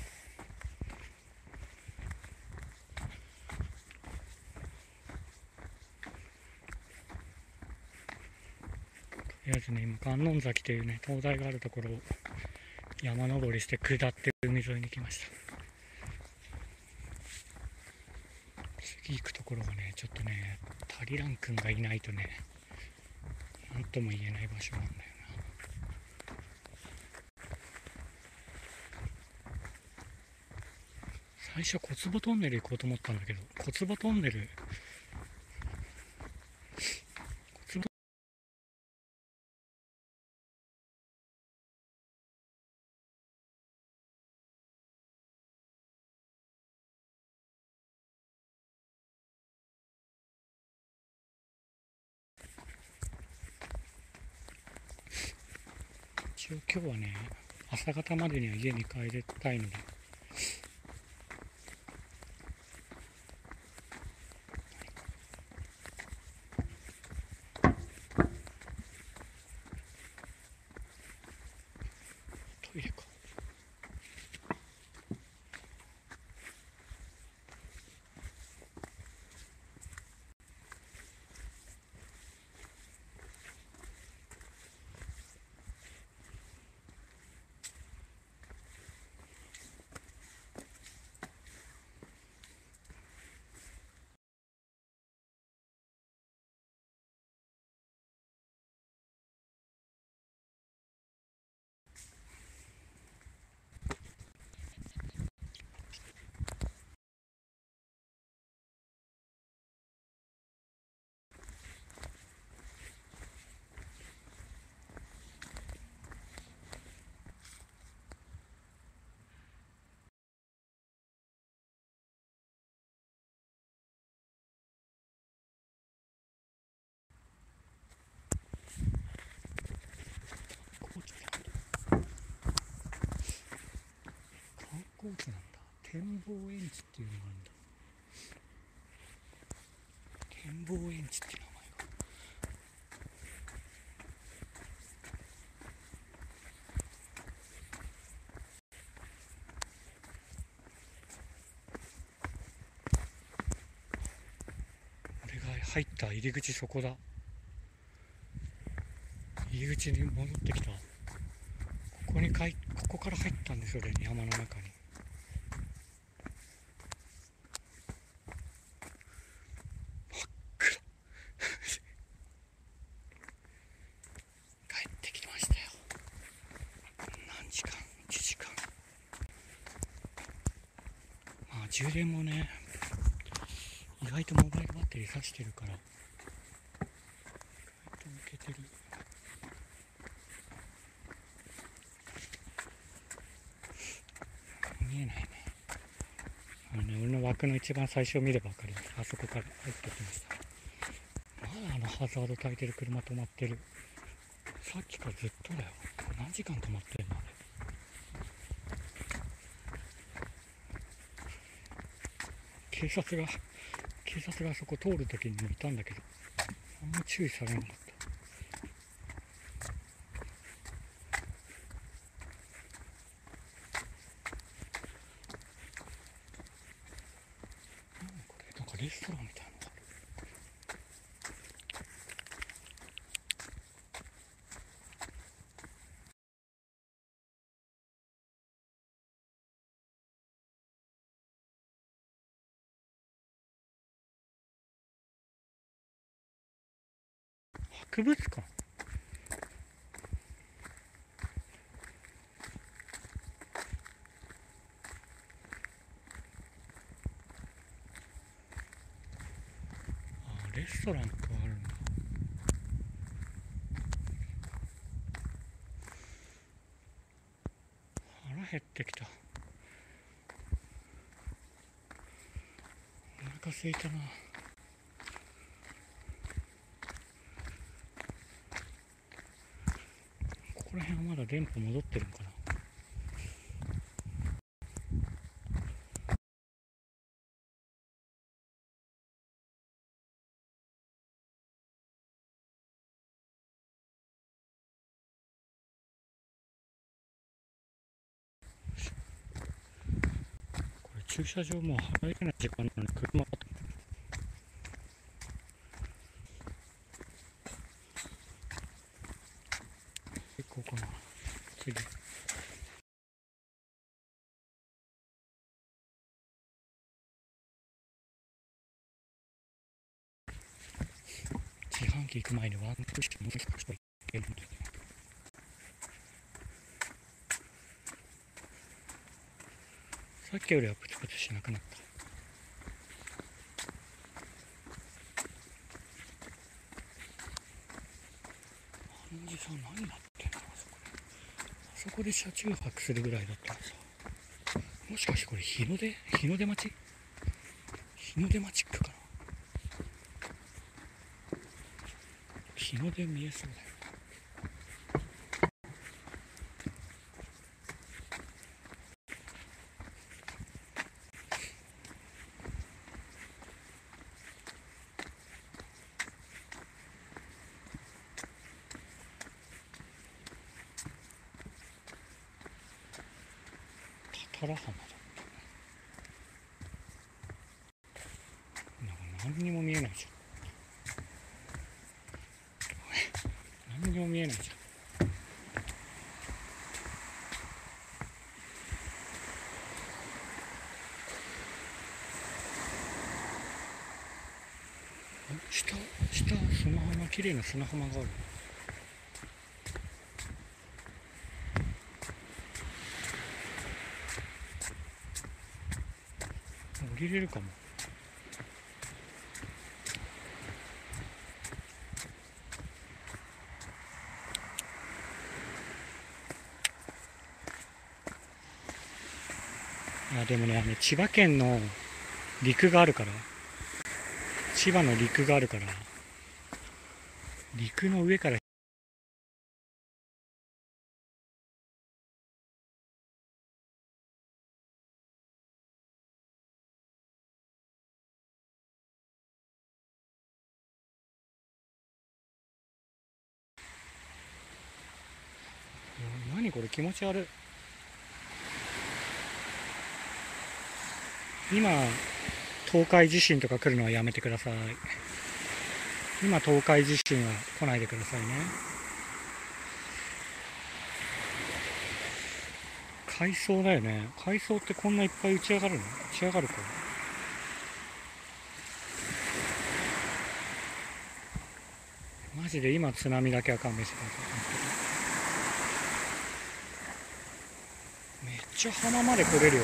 りあえずね、今観音崎というね灯台があるところを山登りして下って海沿いに来ました。次行くところがね、ちょっとねタリラン君がいないとね何とも言えない場所なんだよな。最初小坪トンネル行こうと思ったんだけど、小坪トンネル小坪一応今日はね朝方までには家に帰りたいので、トイレか。 光地なんだ。展望園地っていうのがあるんだ。展望園地って名前が。俺が入った入り口、そこだ。入り口に戻ってきた。ここから入ったんですよね、山の中に。帰ってきましたよ。何時間 ?1 時間。まあ充電もね、意外とモバイルバッテリー挿してるから、意外と抜けてる。見えないね。俺の枠の一番最初を見れば分かります。あそこから入ってきました。まだハザード焚いてる車止まってる。さっきからずっとだよ。何時間止まってるのあれ。警察がそこ通るときにもいたんだけど、あんま注意されなかった。これなんかレストランみたいなのがある。博物館。あ、レストランとかあるんだ。腹減ってきた。お腹空いたな。ここら辺はまだ電波戻ってるのかな。これ駐車場もう入れない時間なのに車が行こうかな。次。自販機行く前にワンプッシュもう少し行けるんだよね。さっきよりはプツプツしなくなった。あのおじさん何やってんの。あそこで車中泊するぐらいだったらさ、もしかしてこれ日の出町日の出マチックかな。日の出見えそうだよ。多良浜だ。なんか何にも見えないじゃん。何にも見えないじゃん。下砂浜、綺麗な砂浜がある。降りれるかも。いやでもね、千葉県の陸があるから、千葉の陸があるから、陸の上かられ気持ち悪い。今東海地震とか来るのはやめてください。今東海地震は来ないでくださいね。海藻だよね。海藻ってこんないっぱい打ち上がるの？打ち上がるか。マジで今津波だけは勘弁してください。めっちゃ浜まで来れるよって。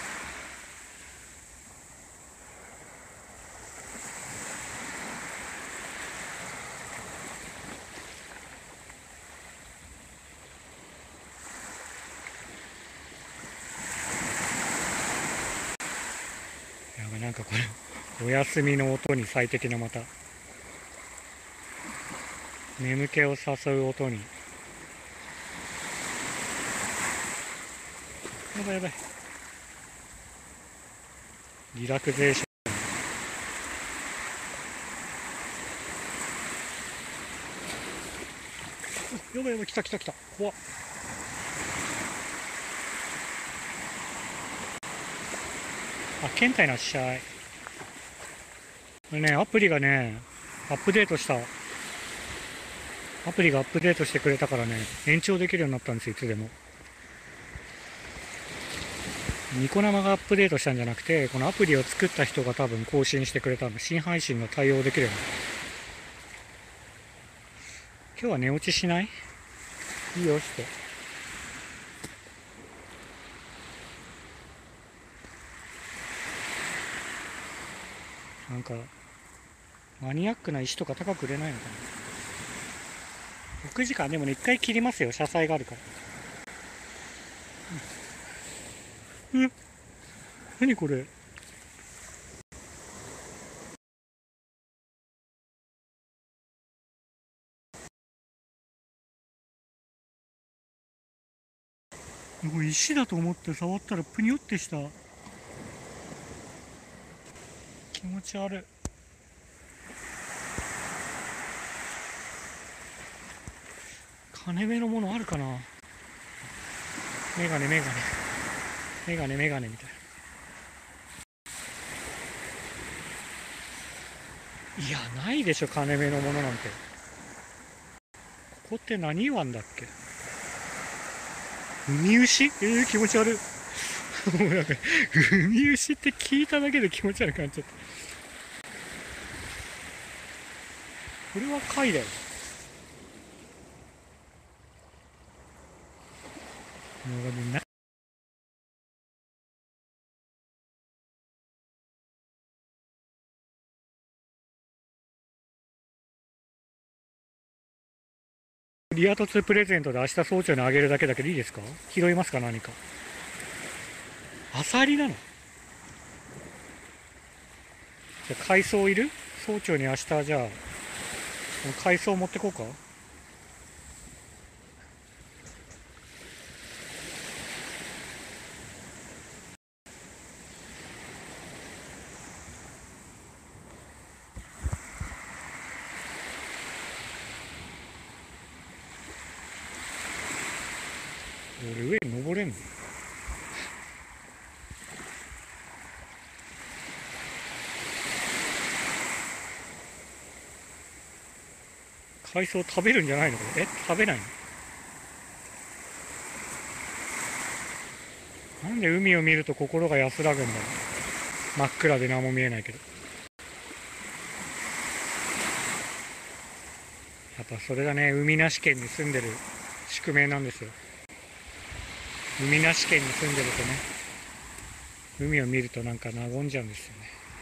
やばい、なんかこれお休みの音に最適な、また眠気を誘う音に。やばいやばい、リラクゼーション。やばいやばい、来た来た来た、怖っ。あ、検体なっしゃい。これね、アプリがねアップデートした。アプリがアップデートしてくれたからね、延長できるようになったんですよ、いつでも。ニコ生がアップデートしたんじゃなくて、このアプリを作った人が多分更新してくれたの。新配信が対応できるようになった。今日は寝落ちしない？いいよして。なんかマニアックな石とか高く売れないのかな。6時間でもね、1回切りますよ、車載があるから。うん、何これ。もう石だと思って触ったらプニュってした。気持ち悪い。金目のものあるかな。メガネメガネメガネメガネみたいな。いや、ないでしょ、金目のものなんて。ここって何湾だっけ。海牛？気持ち悪い。もうなんか海牛って聞いただけで気持ち悪くなっちゃった。これは貝だよ。もうな、リア凸プレゼントで明日早朝にあげるだけだけどいいですか？拾いますか？何かアサリなの？じゃあ海藻いる？早朝に明日、じゃあ海藻持ってこうか。俺上に登れんの？海藻食べるんじゃないの？これ食べないの？なんで海を見ると心が安らぐんだろう。真っ暗で何も見えないけど。やっぱそれがね、海なし県に住んでる宿命なんですよ。海なし県に住んでるとね、海を見るとなんか和んじゃうんですよね。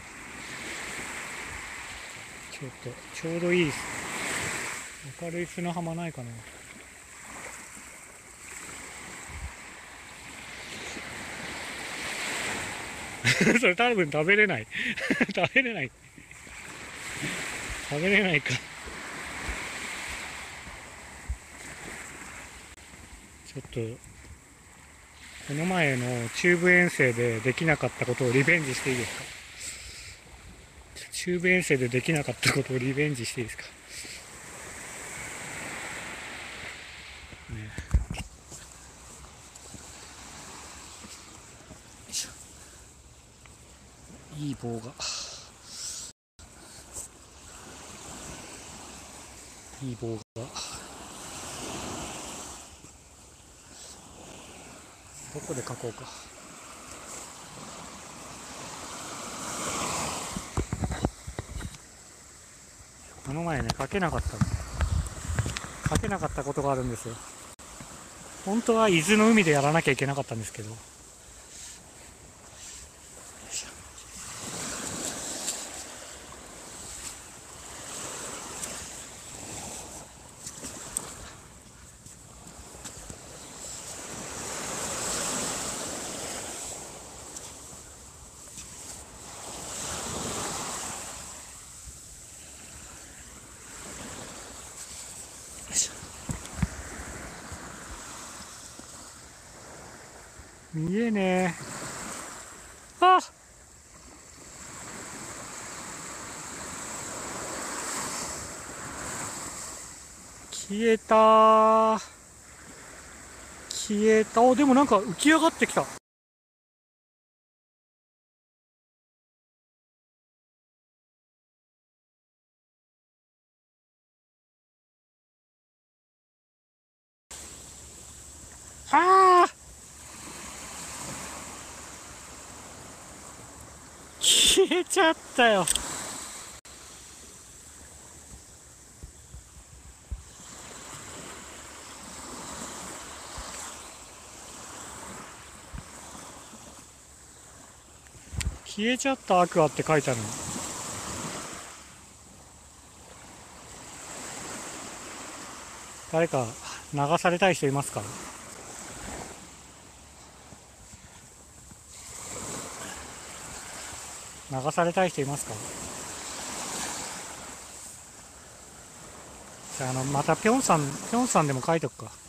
ちょうどいいです。明るい砂浜ないかな。それ多分食べれない。食べれない。食べれないか。ちょっと、この前の中部遠征でできなかったことをリベンジしていいですか？中部遠征でできなかったことをリベンジしていいですか？ね、 いい棒がどこで描こうか。この前ね描けなかったことがあるんですよ。本当は伊豆の海でやらなきゃいけなかったんですけど、見えねえ。あ、消えた。お、でもなんか浮き上がってきた。あー、消えちゃったよ。消えちゃったアクアって書いてあるの。誰か流されたい人いますか？流されたい人いますか？じゃあ、またぴょんさんでも書いとくか。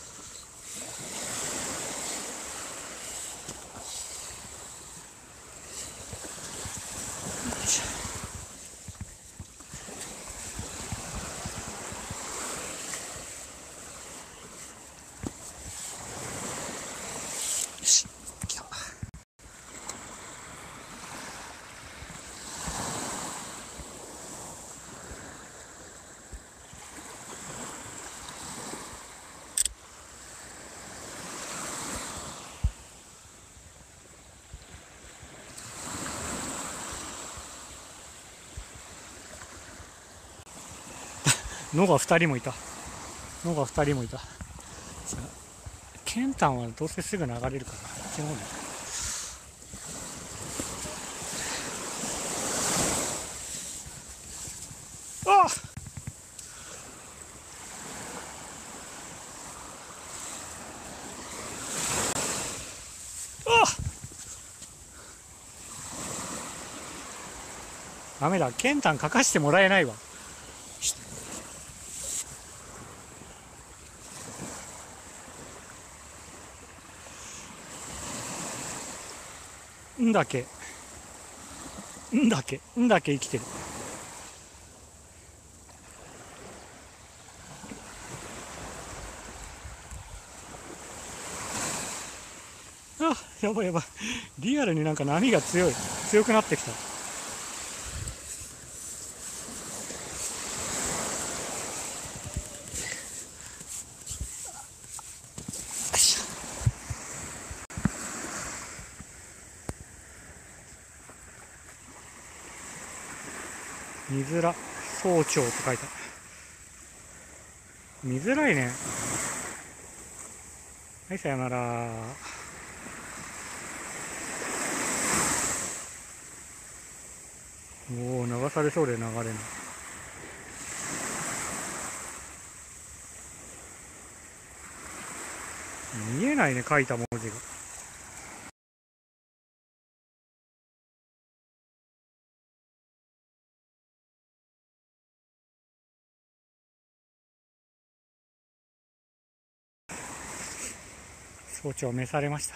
よし、来た。のが2人もいた。ケンタンはどうせすぐ流れるから、こっちの方に。あっ、あっ、ダメだ、ケンタン書かしてもらえないわ。んだけ生きてる。あ、やばい。リアルになんか波が強くなってきた。見づら早朝って書いてある。見づらいね。はい、さよなら。おお、流されそうで流れない。見えないね、書いた文字が。早朝召されました。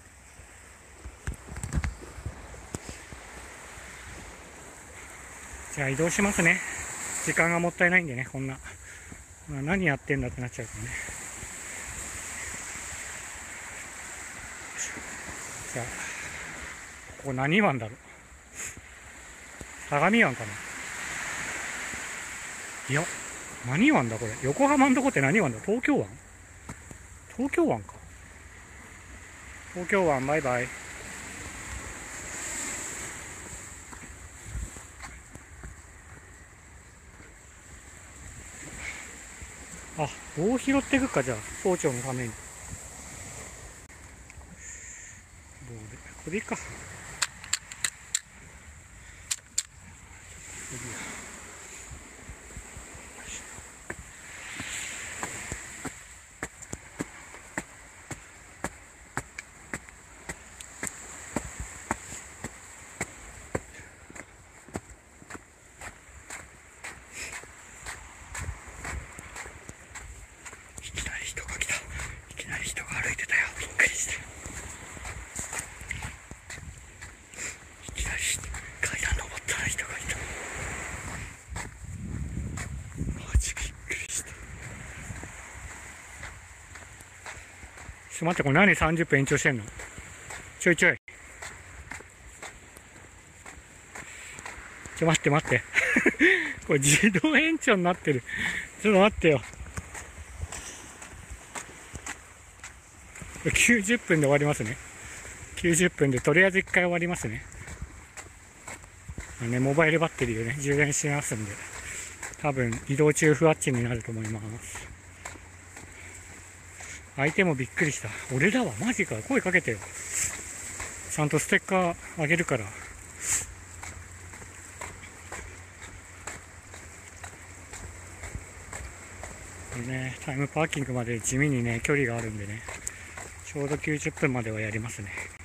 じゃあ移動しますね。時間がもったいないんでね、こんな。何やってんだってなっちゃうからね。じゃあ、ここ何湾だろう。 相模湾かな。いや、何湾だこれ。横浜のとこって何湾だ。東京湾。東京湾か。東京湾、バイバイ。あ、棒拾ってくか、じゃあ総長のために。棒でこれでいいか。いきなり人が来た。いきなり人が歩いてたよ。びっくりした。いきなり階段登ったら人がいた。マジびっくりした。ちょっと待って、これ何30分延長してんの。ちょいちょい。待って待って。これ自動延長になってる。ちょっと待ってよ。90分で終わりますね。90分でとりあえず1回終わりますね。モバイルバッテリーをね、充電しますんで、多分移動中不ワッチになると思います。相手もびっくりした。俺だわ、マジか。声かけてよ。ちゃんとステッカーあげるから。ね、タイムパーキングまで地味にね、距離があるんでね、ちょうど90分まではやりますね。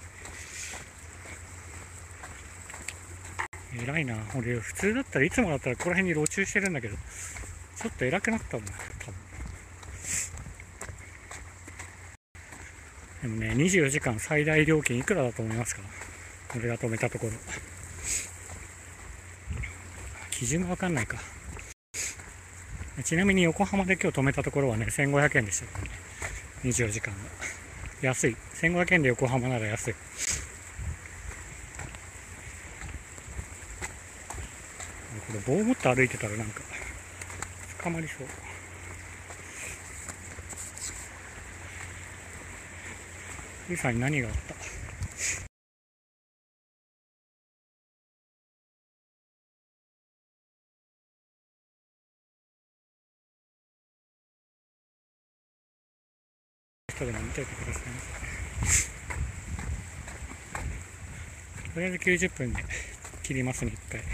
偉いな。俺、普通だったらいつもだったらここら辺に路駐してるんだけど、ちょっと偉くなったもん、多分。でもね、24時間最大料金いくらだと思いますか？俺が止めたところ。基準がわかんないか。ちなみに横浜で今日止めたところはね、1500円でしたからね。24時間が。安い。1500円で横浜なら安い。これ棒持って歩いてたらなんか、捕まりそう。リさんに何があった？人でも見ておいてくださいね。とりあえず90分で切りますね、1回。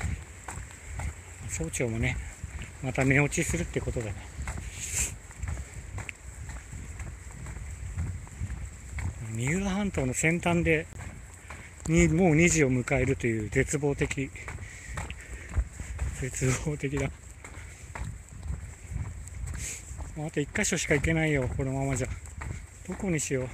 総長もね、また寝落ちするってことだね。三浦半島の先端でもう2時を迎えるという絶望的だ。あと1箇所しか行けないよ、このままじゃ。どこにしよう。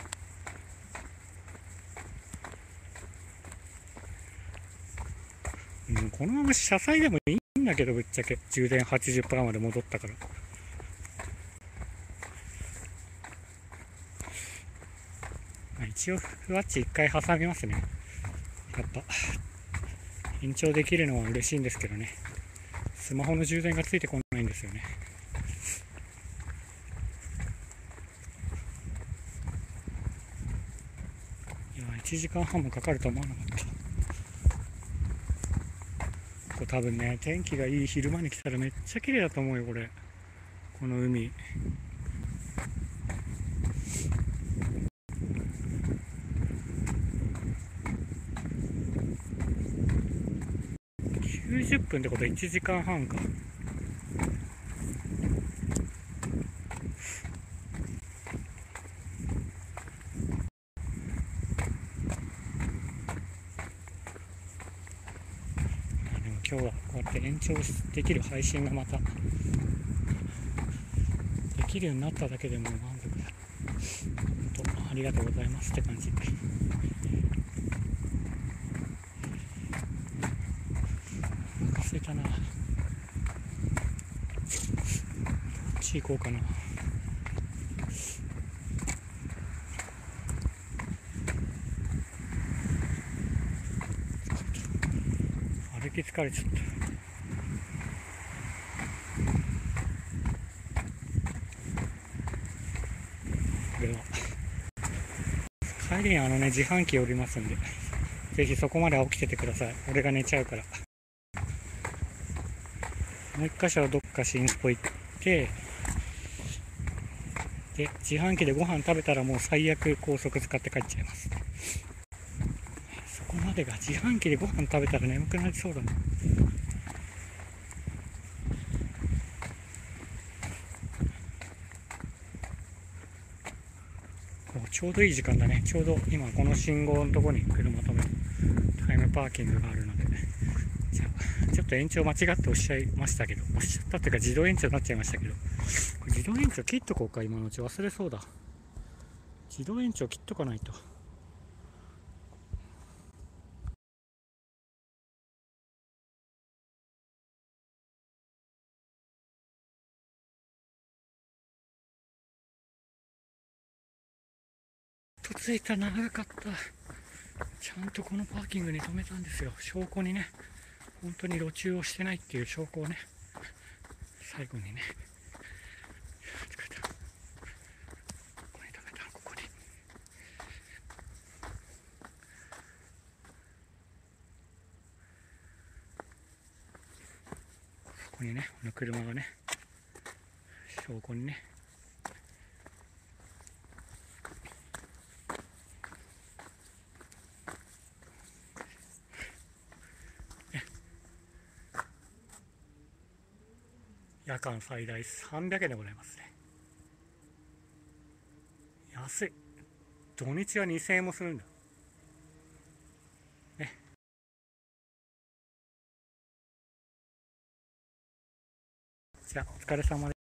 このまま車載でもいいんだけど、ぶっちゃけ充電 80% まで戻ったから。一応ふわっち1回挟みますね。やっぱ延長できるのは嬉しいんですけどね、スマホの充電がついてこないんですよね。いや、1時間半もかかると思わなかった。これ多分ね、天気がいい昼間に来たらめっちゃ綺麗だと思うよ、これ。この海。90分ってことは1時間半か。でも今日はこうやって延長できる配信がまたできるようになっただけでも満足だ。本当ありがとうございますって感じ。お腹すいたな。こっち行こうかな。歩き疲れちゃった。これは帰りに自販機寄りますんで、ぜひそこまで起きててください。俺が寝ちゃうから。もう一箇所どっか新スポ行って、で自販機でご飯食べたらもう最悪高速使って帰っちゃいます。そこまでが、自販機でご飯食べたら眠くなりそうだな。ちょうどいい時間だね。ちょうど今この信号のところに車止めるタイムパーキングがあるので、じゃあちょっと延長間違って押しちゃいましたけど、押しちゃったっていうか自動延長になっちゃいましたけど、これ自動延長切っとこうか。今のうち忘れそうだ。自動延長切っとかないと。着いた。長かった。ちゃんとこのパーキングに止めたんですよ。証拠にね、本当に路駐をしてないっていう証拠をね、最後にね、ここに止めた。ここにここにね、この車がね、証拠にね。夜間最大300円でございますね。安い。土日は2000円もするんだね。じゃあお疲れ様です。